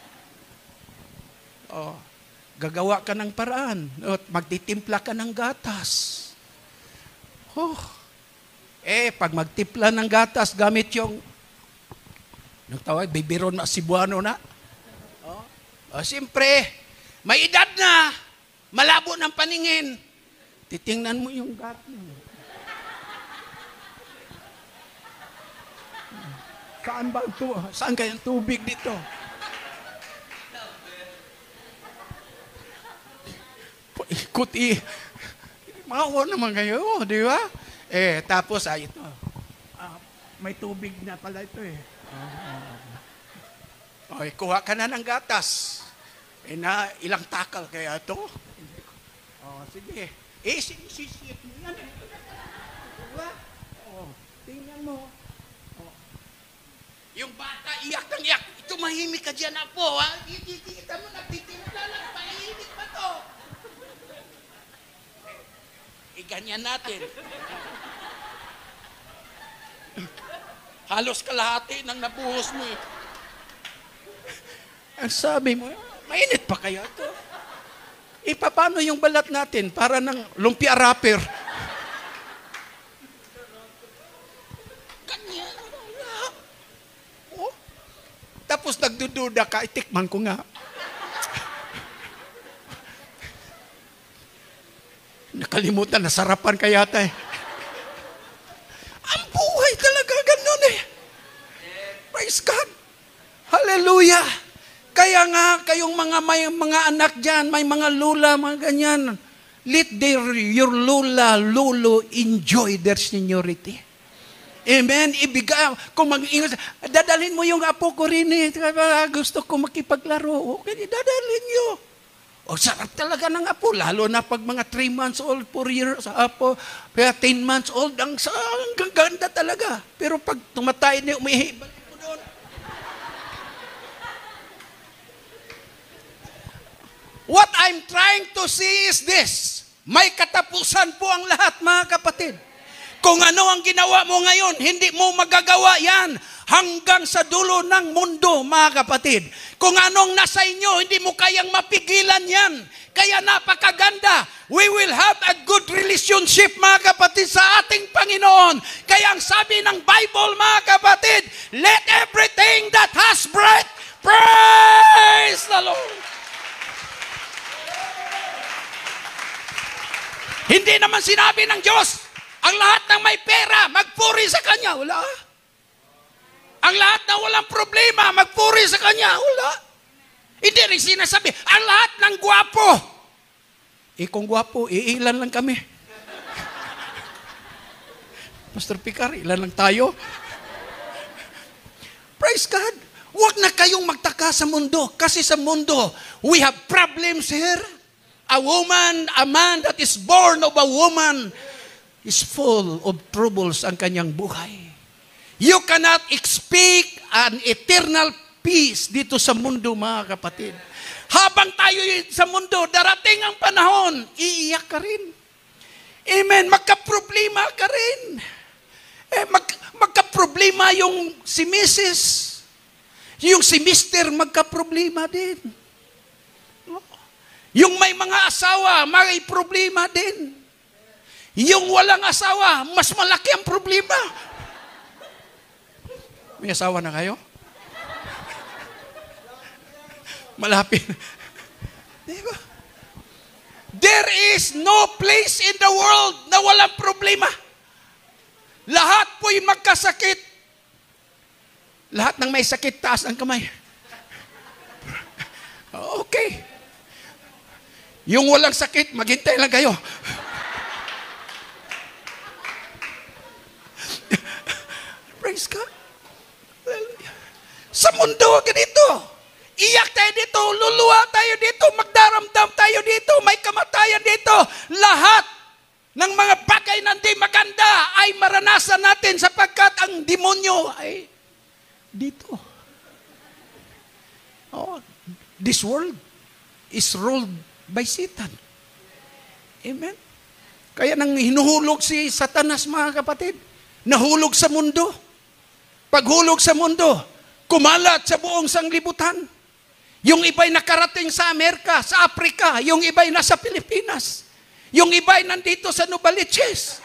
Oh, gagawa ka ng paraan. Magtitimpla ka ng gatas. Oh. Pag magtimpla ng gatas, gamit yung nagtawag, bibiron na Cebuano na. Siyempre, may edad na, malabo ng paningin. Titingnan mo yung gatas mo. Saan kayang tubig dito? Ikot Maawa naman kayo, di ba? Tapos, ito. May tubig na pala ito kuha ka na ng gatas. Ilang takal kaya ito? Sige. Sinisisiyat mo yan Diba? Tingnan mo. Yung bata, iyak ng iyak. Tumahimik ka dyan, Apo, ha? Kita mo, nagtitimpla lang. Mahimik pa to. Ganyan natin. Halos kalahati ng nabuhos mo. Ang sabi mo, mainit pa kaya to? Paano yung balat natin? Para ng lumpia wrapper. Ganyan. Tapos nagdududa ka, itikman ko nga. Nakalimutan, nasarapan ka yata Ang buhay talaga ganun Praise God. Hallelujah. Kaya nga, kayong may mga anak dyan, may mga lula, mga ganyan, let your lolo enjoy their seniority. Amen. Kung mag-ingat, dadalhin mo yung apo ko rin gusto ko makipaglaro. Okay, dadalhin nyo. Sarap talaga ng apo, lalo na pag mga 3 months old, 4 years apo, kaya 10 months old, ang ganda talaga. Pero pag tumatay na umihi, balik mo doon. What I'm trying to see is this. May katapusan po ang lahat, mga kapatid. Kung ano ang ginawa mo ngayon, hindi mo magagawa yan hanggang sa dulo ng mundo, mga kapatid. Kung anong nasa inyo, hindi mo kayang mapigilan yan. Kaya napakaganda. We will have a good relationship, mga kapatid, sa ating Panginoon. Kaya ang sabi ng Bible, mga kapatid, let everything that has breath, praise the Lord. Hindi naman sinabi ng Diyos, ang lahat ng may pera, magpuri sa Kanya. Wala. Ang lahat na walang problema, magpuri sa Kanya. Wala. Hindi rin sinasabi, ang lahat ng gwapo. Kung gwapo, ilan lang kami. Pastor Picar, ilan lang tayo? Praise God. Huwag na kayong magtaka sa mundo. Kasi sa mundo, we have problems here. A man that is born of a woman is full of troubles ang kanyang buhay. You cannot expect an eternal peace dito sa mundo, mga kapatid. Habang tayo sa mundo, darating ang panahon, iiyak ka rin. Amen. Magka-problema ka rin. Magka-problema yung si Mrs. Yung si Mr. magka-problema din. Yung may mga asawa, may problema din. Yung walang asawa, mas malaki ang problema. May asawa na kayo? Malapit. Diba? There is no place in the world na walang problema. Lahat po'y magkasakit. Lahat ng may sakit, taas ang kamay. Okay. Yung walang sakit, maghintay lang kayo. Praise God. Sa mundo, ganito. Iyak tayo dito, luluwa tayo dito, magdaramdam tayo dito, may kamatayan dito. Lahat ng mga bagay na hindi maganda ay maranasan natin sapagkat ang demonyo ay dito. This world is ruled by Satan. Amen? Kaya nang hinuhulog si Satanas, mga kapatid, nahulog sa mundo. Paghulog sa mundo, kumalat sa buong sanglibutan. Yung iba'y nakarating sa Amerika, sa Africa, yung iba'y nasa Pilipinas, yung iba'y nandito sa Novaliches.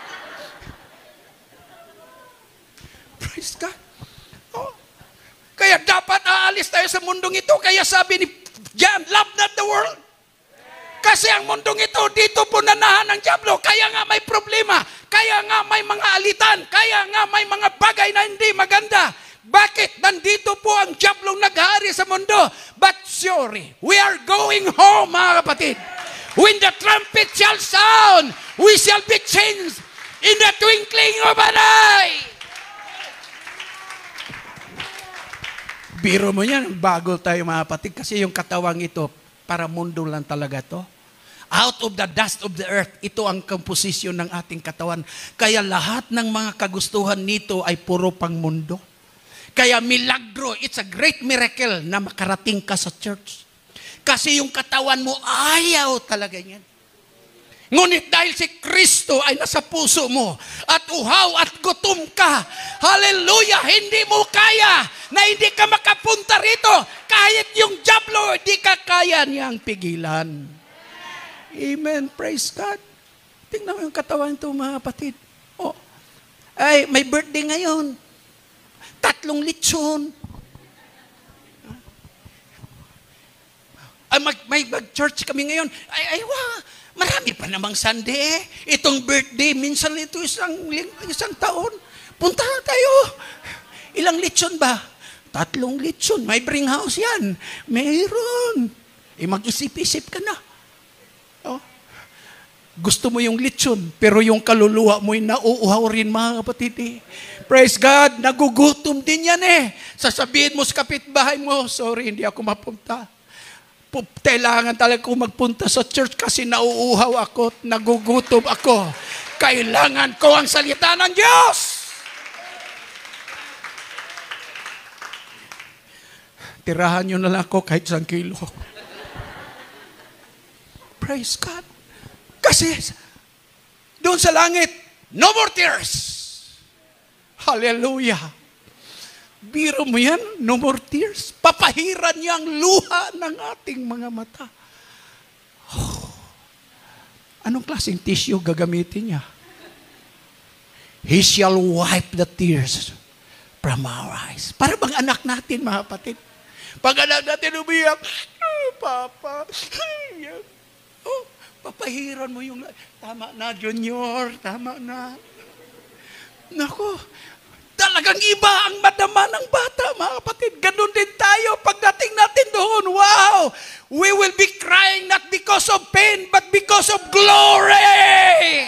Praise God. Oh. Kaya dapat aalis tayo sa mundong ito. Kaya sabi ni John, love not the world. Kasi ang mundong ito, dito po nanahan ng dyablo. Kaya nga may problema. Kaya nga may mga alitan. Kaya nga may mga bagay na hindi maganda. Bakit? Nandito po ang diablong naghari sa mundo. But surely, we are going home, mga kapatid. When the trumpet shall sound, we shall be changed in the twinkling of an eye. Biro mo yan, bago tayo, mga kapatid. Kasi yung katawang ito, para mundo lang talaga to. Out of the dust of the earth, ito ang komposisyon ng ating katawan. Kaya lahat ng mga kagustuhan nito ay puro pang mundo. Kaya milagro, it's a great miracle na makarating ka sa church. Kasi yung katawan mo, ayaw talaga yan. Ngunit dahil si Kristo ay nasa puso mo at uhaw at gutom ka, hallelujah, hindi mo kaya na hindi ka makapunta rito. Kahit yung diablo, hindi ka kaya niyang pigilan. Amen, praise God. Tingnan mo yung katawan ito, mga kapatid. Oh, ay, may birthday ngayon. 3 lechon. Ay, mag-church kami ngayon. Ay, marami pa namang Sunday. Itong birthday, minsan ito isang taon. Punta tayo. Ilang lechon ba? 3 lechon. May bring house yan. Mayroon. Mag-isip-isip ka na. Oh. Gusto mo yung lechon, pero yung kaluluwa mo'y nauuhaw rin, mga kapatid. Praise God, nagugutom din yan Sasabihin mo sa kapitbahay mo, sorry, hindi ako mapunta. Kailangan talaga ko magpunta sa church kasi nauuhaw ako at nagugutom ako. Kailangan ko ang salita ng Diyos. Tirahan nyo na lang ako kahit 1 kilo. Praise God. Kasi doon sa langit, no more tears. Hallelujah. Biro mo yan, no more tears. Papahiran niya ang luha ng ating mga mata. Oh. Anong klaseng tissue gagamitin niya? He shall wipe the tears from our eyes. Para bang anak natin, mga kapatid. Pag anak natin umiyak, Papa, oh, papahiran mo yung, tama na, Junior, tama na. Nako, talagang iba ang madama ng bata, mga kapatid. Ganun din tayo pagdating natin doon. Wow! We will be crying not because of pain, but because of glory!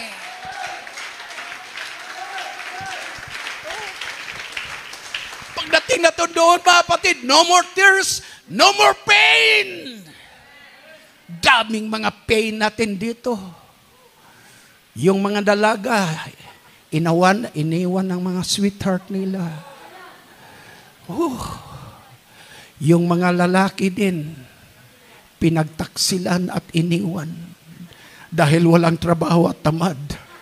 Pagdating natin doon, mga kapatid, no more tears, no more pain! Daming mga pain natin dito. Yung mga dalaga, iniwan ng mga sweetheart nila. Yung mga lalaki din, pinagtaksilan at iniwan dahil walang trabaho at tamad.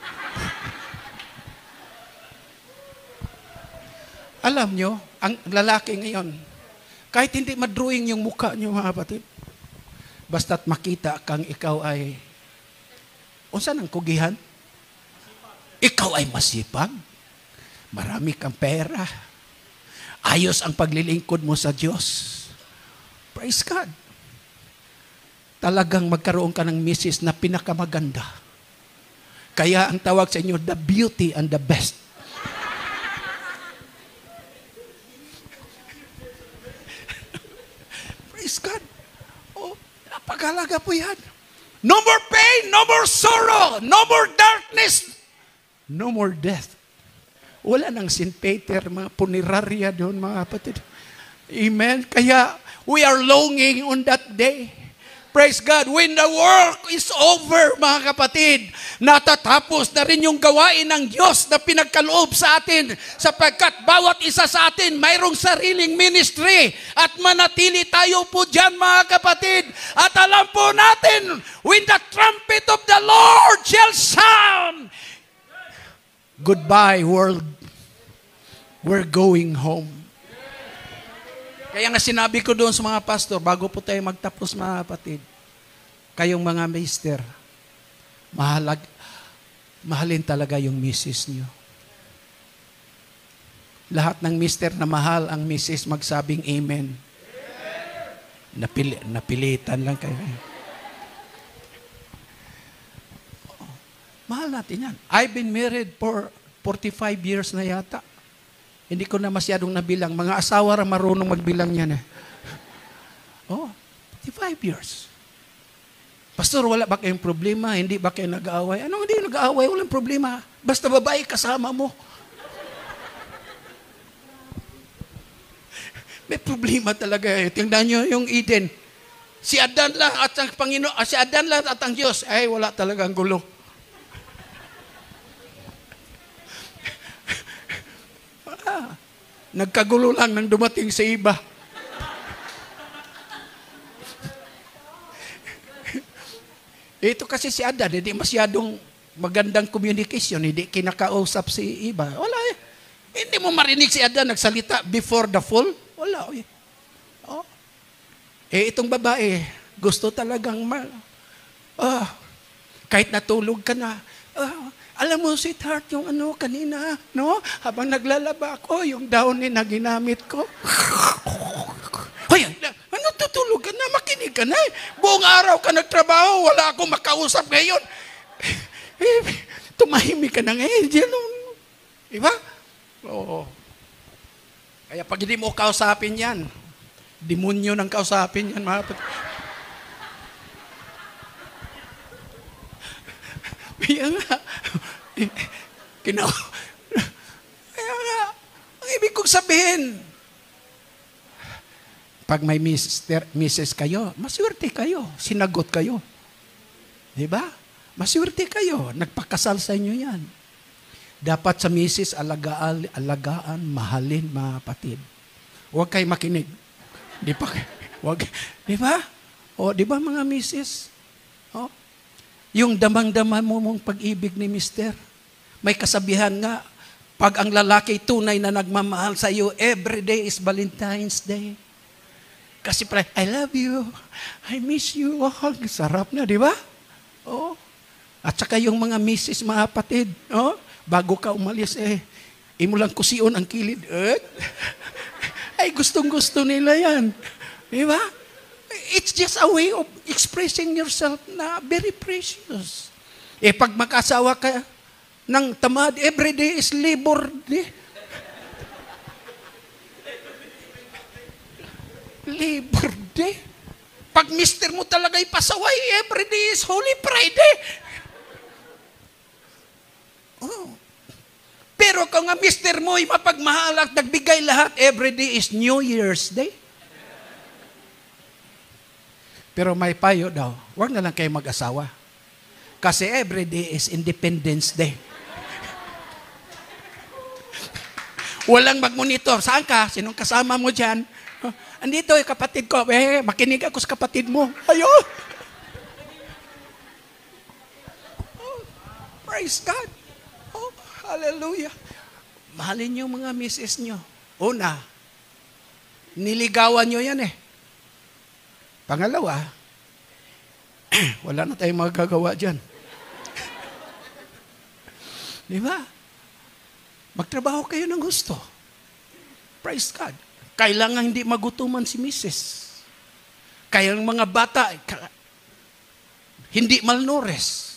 Alam nyo, ang lalaki ngayon, kahit hindi madrawing yung mukha nyo, mga kapatid, basta't makita kang ikaw ay, unsa ng kugihan? Ikaw ay masipag. Marami kang pera. Ayos ang paglilingkod mo sa Diyos. Praise God. Talagang magkaroon ka ng misis na pinakamaganda. Kaya ang tawag sa inyo, the beauty and the best. Praise God. Oh, napakalaga po yan. No more pain, no more sorrow, no more darkness, no more death. Wala nang St. Peter, mga punerarya doon, mga kapatid. Amen. Kaya, we are longing on that day. Praise God. When the work is over, mga kapatid, natatapos na rin yung gawain ng Diyos na pinagkaloob sa atin, sapagkat bawat isa sa atin mayroong sariling ministry at manatili tayo po dyan, mga kapatid. At alam po natin, when the trumpet of the Lord shall sound, goodbye, world. We're going home. Kaya nga sinabi ko doon sa mga pastor, bago po tayo magtapos mga kapatid, kayong mga mister, mahalin talaga yung misis niyo. Lahat ng mister na mahal ang misis, magsabing amen. Napilitan lang kayo. Mahal natin yan. I've been married for 45 years na yata. Hindi ko na masyadong nabilang. Mga asawa ra marunong magbilang yan eh. 45 years. Pastor, wala ba kayong problema? Hindi ba kayo nag-aaway? Anong hindi nag-aaway? Walang problema. Basta babae kasama mo. May problema talaga eh. Tingnan nyo yung Eden. Si Adan lang at ang Panginoon, si Adan lang at ang Diyos, ay wala talagang gulo. Nagkagulo lang nang dumating sa iba. Ito kasi si Adan, hindi masyadong magandang communication, hindi kinakausap si iba. Wala eh. Hindi mo marinig si Adan nagsalita before the fall. Wala eh. Itong babae, gusto talagang kahit natulog ka na, alam mo, sweetheart, yung kanina, no? Habang naglalaba ako, yung downy na ginamit ko. Hoy, tutulog ka na, makinig ka na. Buong araw ka nagtrabaho, wala akong makausap ngayon. Tumahimik ka na ngayon. Diba? Oo. Kaya pag hindi mo kausapin yan, demonyo ng kausapin yan, mga kapatid. Kaya nga, kaya nga, ang ibig kong sabihin, pag may misis kayo, maswerte kayo, sinagot kayo. Diba? Maswerte kayo, nagpakasal sa inyo yan. Dapat sa misis, alagaan, mahalin, mga kapatid. Huwag kayo makinig. Di ba? Di ba mga misis? Yung damang-dama mo mong pag-ibig ni mister. May kasabihan nga, pag ang lalaki tunay na nagmamahal sa iyo, every day is Valentine's Day. Kasi I love you, I miss you. Sarap na, di ba? At saka yung mga misis, mga kapatid, bago ka umalis, imo lang kusion ang kilid. Ay, gustong-gusto nila yan. Di ba? It's just a way of expressing yourself na very precious. Pag makasawa ka ng tamad, every day is labor day. Labor day. Pag mister mo talaga ipasaway, every day is Holy Friday. Pero kung ang mister mo ay mapagmahal at nagbigay lahat, every day is New Year's Day. Pero may payo daw, huwag na lang kayo mag-asawa. Kasi every day is Independence Day. Walang mag-monitor. Saan ka? Sinong kasama mo dyan? Andito yung kapatid ko. Makinig ako sa kapatid mo. Ayun! Praise God! Hallelujah! Mahalin niyo mga misis niyo. Una, niligawan niyo yan Pangalawa, wala na tayong magagawa dyan. Di ba? Magtrabaho kayo ng gusto. Praise God. Kailangan hindi magutuman si misis. Kaya ang mga bata, hindi malnourished.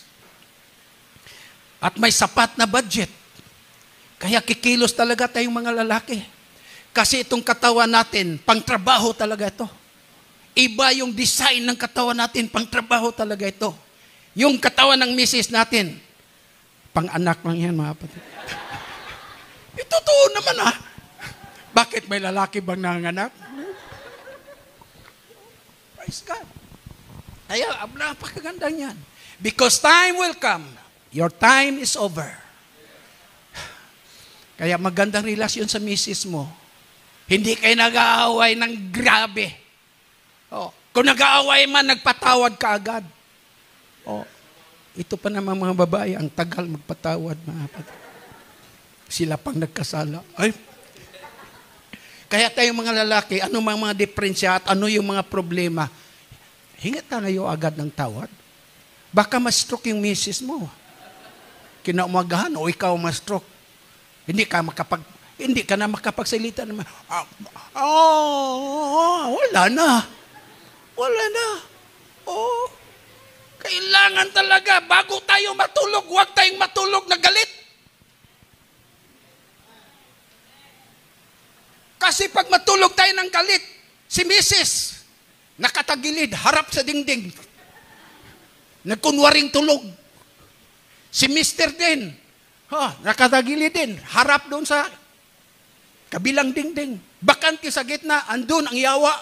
At may sapat na budget. Kaya kikilos talaga tayong mga lalaki. Kasi itong katawan natin, pangtrabaho talaga ito. Iba yung design ng katawan natin, pangtrabaho talaga ito. Yung katawan ng misis natin, pang-anak lang yan, mga kapatid. Totoo naman Bakit may lalaki bang nanganak? Praise God. Kaya, napakaganda niyan. Because time will come. Your time is over. Kaya magandang relasyon sa misis mo. Hindi kayo nag-aaway ng grabe. Kung nag-aaway man, nagpatawad ka agad. Ito pa naman mga babae, ang tagal magpatawad, mga kapatid. Sila pang nagkasala. Ay, Kaya tayong mga lalaki, ano mga diferensya at ano yung mga problema, hingat na kayo agad ng tawad. Baka ma-stroke yung misis mo. Kinaumagahan o ikaw ma-stroke. Hindi ka na makapagsalita naman. Wala na. Wala na. Kailangan talaga, bago tayo matulog, huwag tayong matulog na galit. Kasi pag matulog tayo ng galit, si Mrs. nakatagilid, harap sa dingding. Nagkunwaring tulog. Si Mr. din, nakatagilid din, harap doon sa kabilang dingding. Bakante sa gitna, andun ang yawa.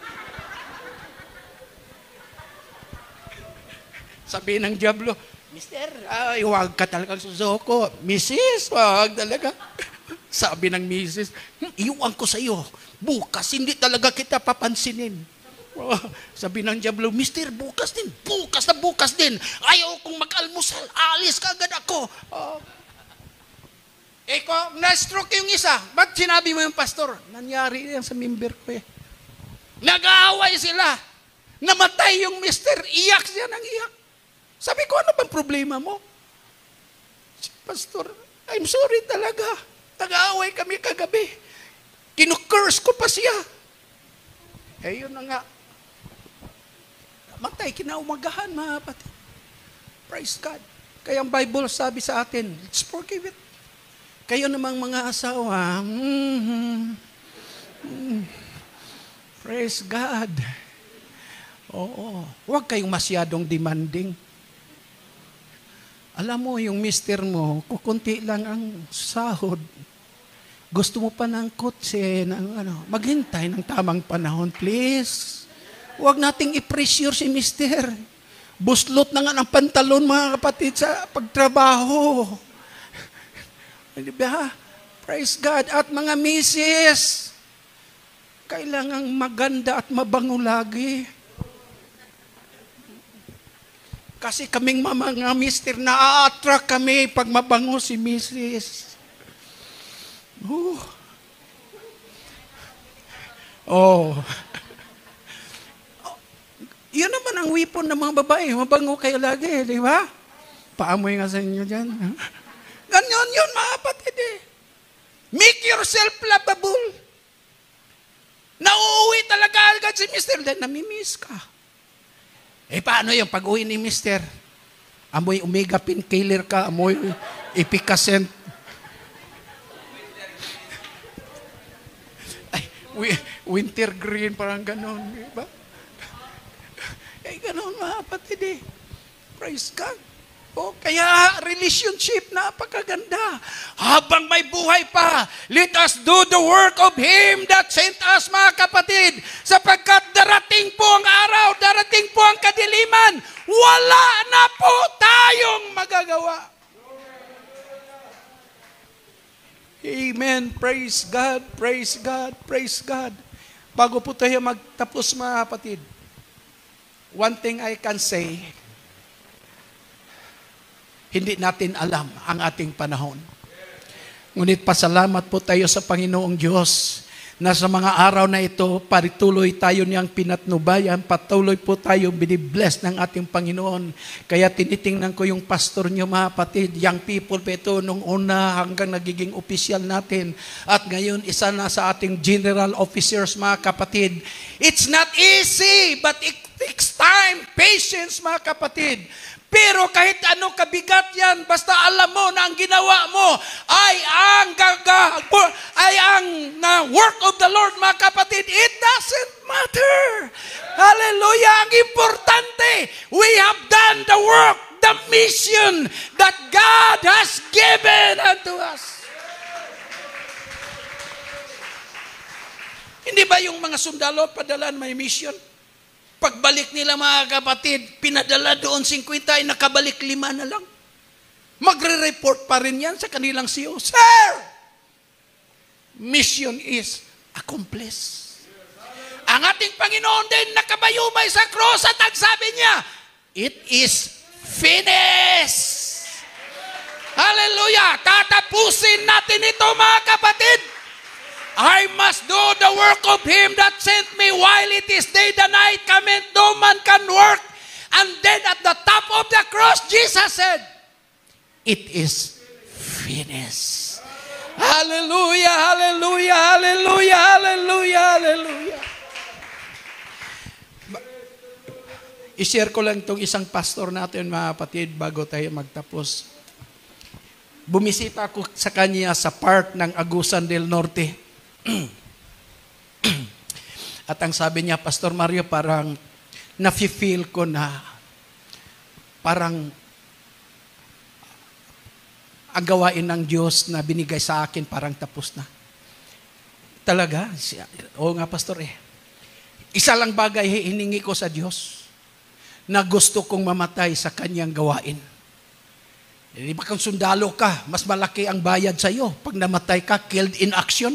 Sabi ng Diablo, Mister, huwag ka talagang susoko. Mrs., huwag talaga. Sabi ng Mrs., iwan ko sa iyo. Bukas, hindi talaga kita papansinin. Sabi ng Diablo, Mister, bukas din. Bukas din. Ayaw kong mag-almusal. Alis ka agad ako. Na-stroke yung isa. Ba't sinabi mo yung pastor? Nangyari yan sa member ko eh. Nag-aaway sila. Namatay yung mister. Iyak siya ng iyak. Sabi ko, ano bang problema mo? Pastor, I'm sorry talaga. Nag-aaway kami kagabi. Kinukurse ko pa siya. Yun na nga. Matay, kinaumagahan mga kapatid. Praise God. Kaya ang Bible sabi sa atin, let's forgive it. Kayo namang mga asawa, praise God. Oo. Huwag kayong masyadong demanding. Alam mo, yung mister mo, kukunti lang ang sahod. Gusto mo pa ng kotse, maghintay ng tamang panahon, please. Huwag nating i-pressure si mister. Buslot na nga ng pantalon, mga kapatid, sa pagtrabaho. Di ba? Praise God. At mga misis, kailangang maganda at mabango lagi. Kasi kaming mga mister, na-attract kami pag mabango si misis. Yun naman ang weapon ng mga babae. Mabango kayo lagi, di ba? Paamoy nga sa inyo dyan. Ganyan yun, mga kapatid eh. Make yourself lovable. Nauuwi talaga agad si mister dahil namimiss ka. Paano yung pag-uwi ni mister? Amoy omega painkiller ka, amoy Epicacent. Winter green, parang ganon. Diba? Ganon mga kapatid eh. Praise God. Kaya relationship, napakaganda. Habang may buhay pa, let us do the work of Him that sent us, mga kapatid. Sapagkat darating po ang araw, darating po ang kadiliman, wala na po tayong magagawa. Amen. Praise God, praise God, praise God. Bago po tayo magtapos, mga kapatid, one thing I can say, hindi natin alam ang ating panahon. Ngunit pasalamat po tayo sa Panginoong Diyos na sa mga araw na ito, parituloy tayo niyang pinatnubayan, patuloy po tayo binibless ng ating Panginoon. Kaya tinitingnan ko yung pastor niyo, mga kapatid, young people pa ito nung una hanggang nagiging opisyal natin. At ngayon, isa na sa ating general officers, mga kapatid. It's not easy, but it takes time, patience, mga kapatid. Pero kahit ano kabigat yan, basta alam mo na ang ginawa mo ay ang work of the Lord, mga kapatid. It doesn't matter. Hallelujah. Ang importante, we have done the work, the mission that God has given unto us. Hindi ba yung mga sundalo padalan may mission? Pagbalik nila, mga kapatid, pinadala doon 50 ay nakabalik 5 na lang. Magre-report pa rin yan sa kanilang CEO. Sir! Mission is accomplished. Ang ating Panginoon din nakabayumay sa cross at ang sabi niya, it is finished. Hallelujah! Tatapusin natin ito, mga kapatid. I must do the work of Him that sent me while it is day and night. No man can work. And then at the top of the cross, Jesus said, it is finished. Hallelujah, hallelujah, hallelujah, hallelujah, hallelujah. I-share ko lang itong isang pastor natin, mga kapatid, bago tayo magtapos. Bumisita ako sa kanya sa park ng Agusan del Norte. At ang sabi niya, Pastor Mario, parang nafe-feel ko na parang ang gawain ng Diyos na binigay sa akin parang tapos na. Talaga? Oo nga, Pastor eh. Isa lang bagay hiningi ko sa Diyos na gusto kong mamatay sa kanyang gawain. Di ba kung sundalo ka, mas malaki ang bayad sa iyo pag namatay ka, killed in action?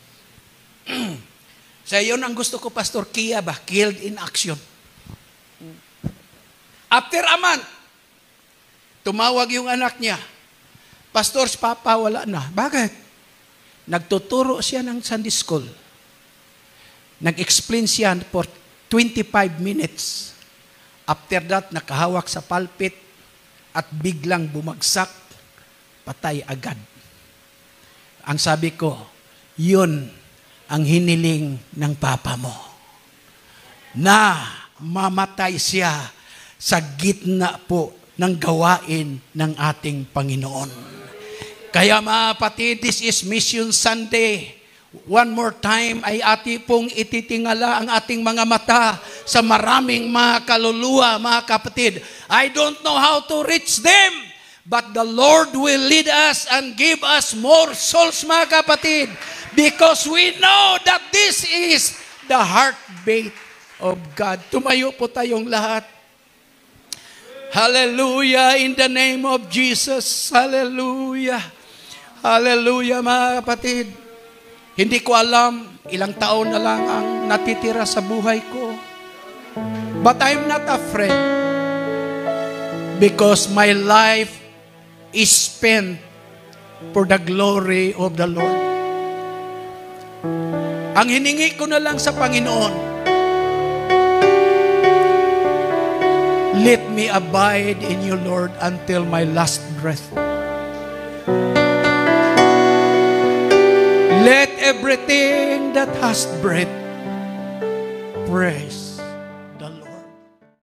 Sa iyo ang gusto ko, Pastor, Kia ba? Killed in action. After a month, tumawag yung anak niya, Pastor, si Papa wala na. Bakit? Nagtuturo siya ng Sunday School. Nag-explain siya for 25 minutes. After that, nakahawak sa pulpit at biglang bumagsak, patay agad. Ang sabi ko, yun ang hiniling ng Papa mo. Na mamatay siya sa gitna po ng gawain ng ating Panginoon. Kaya mga kapatid, this is Mission Sunday. One more time ay ati pong ititingala ang ating mga mata sa maraming mga kaluluwa, mga kapatid. I don't know how to reach them, but the Lord will lead us and give us more souls, mga kapatid, because we know that this is the heartbeat of God. Tumayo po tayong lahat. Hallelujah, in the name of Jesus. Hallelujah. Hallelujah, mga kapatid. Hindi ko alam ilang taon na lang ang natitira sa buhay ko. But I'm not afraid because my life is spent for the glory of the Lord. Ang hiningi ko na lang sa Panginoon, let me abide in you, Lord, until my last breath. Let everything that has breath praise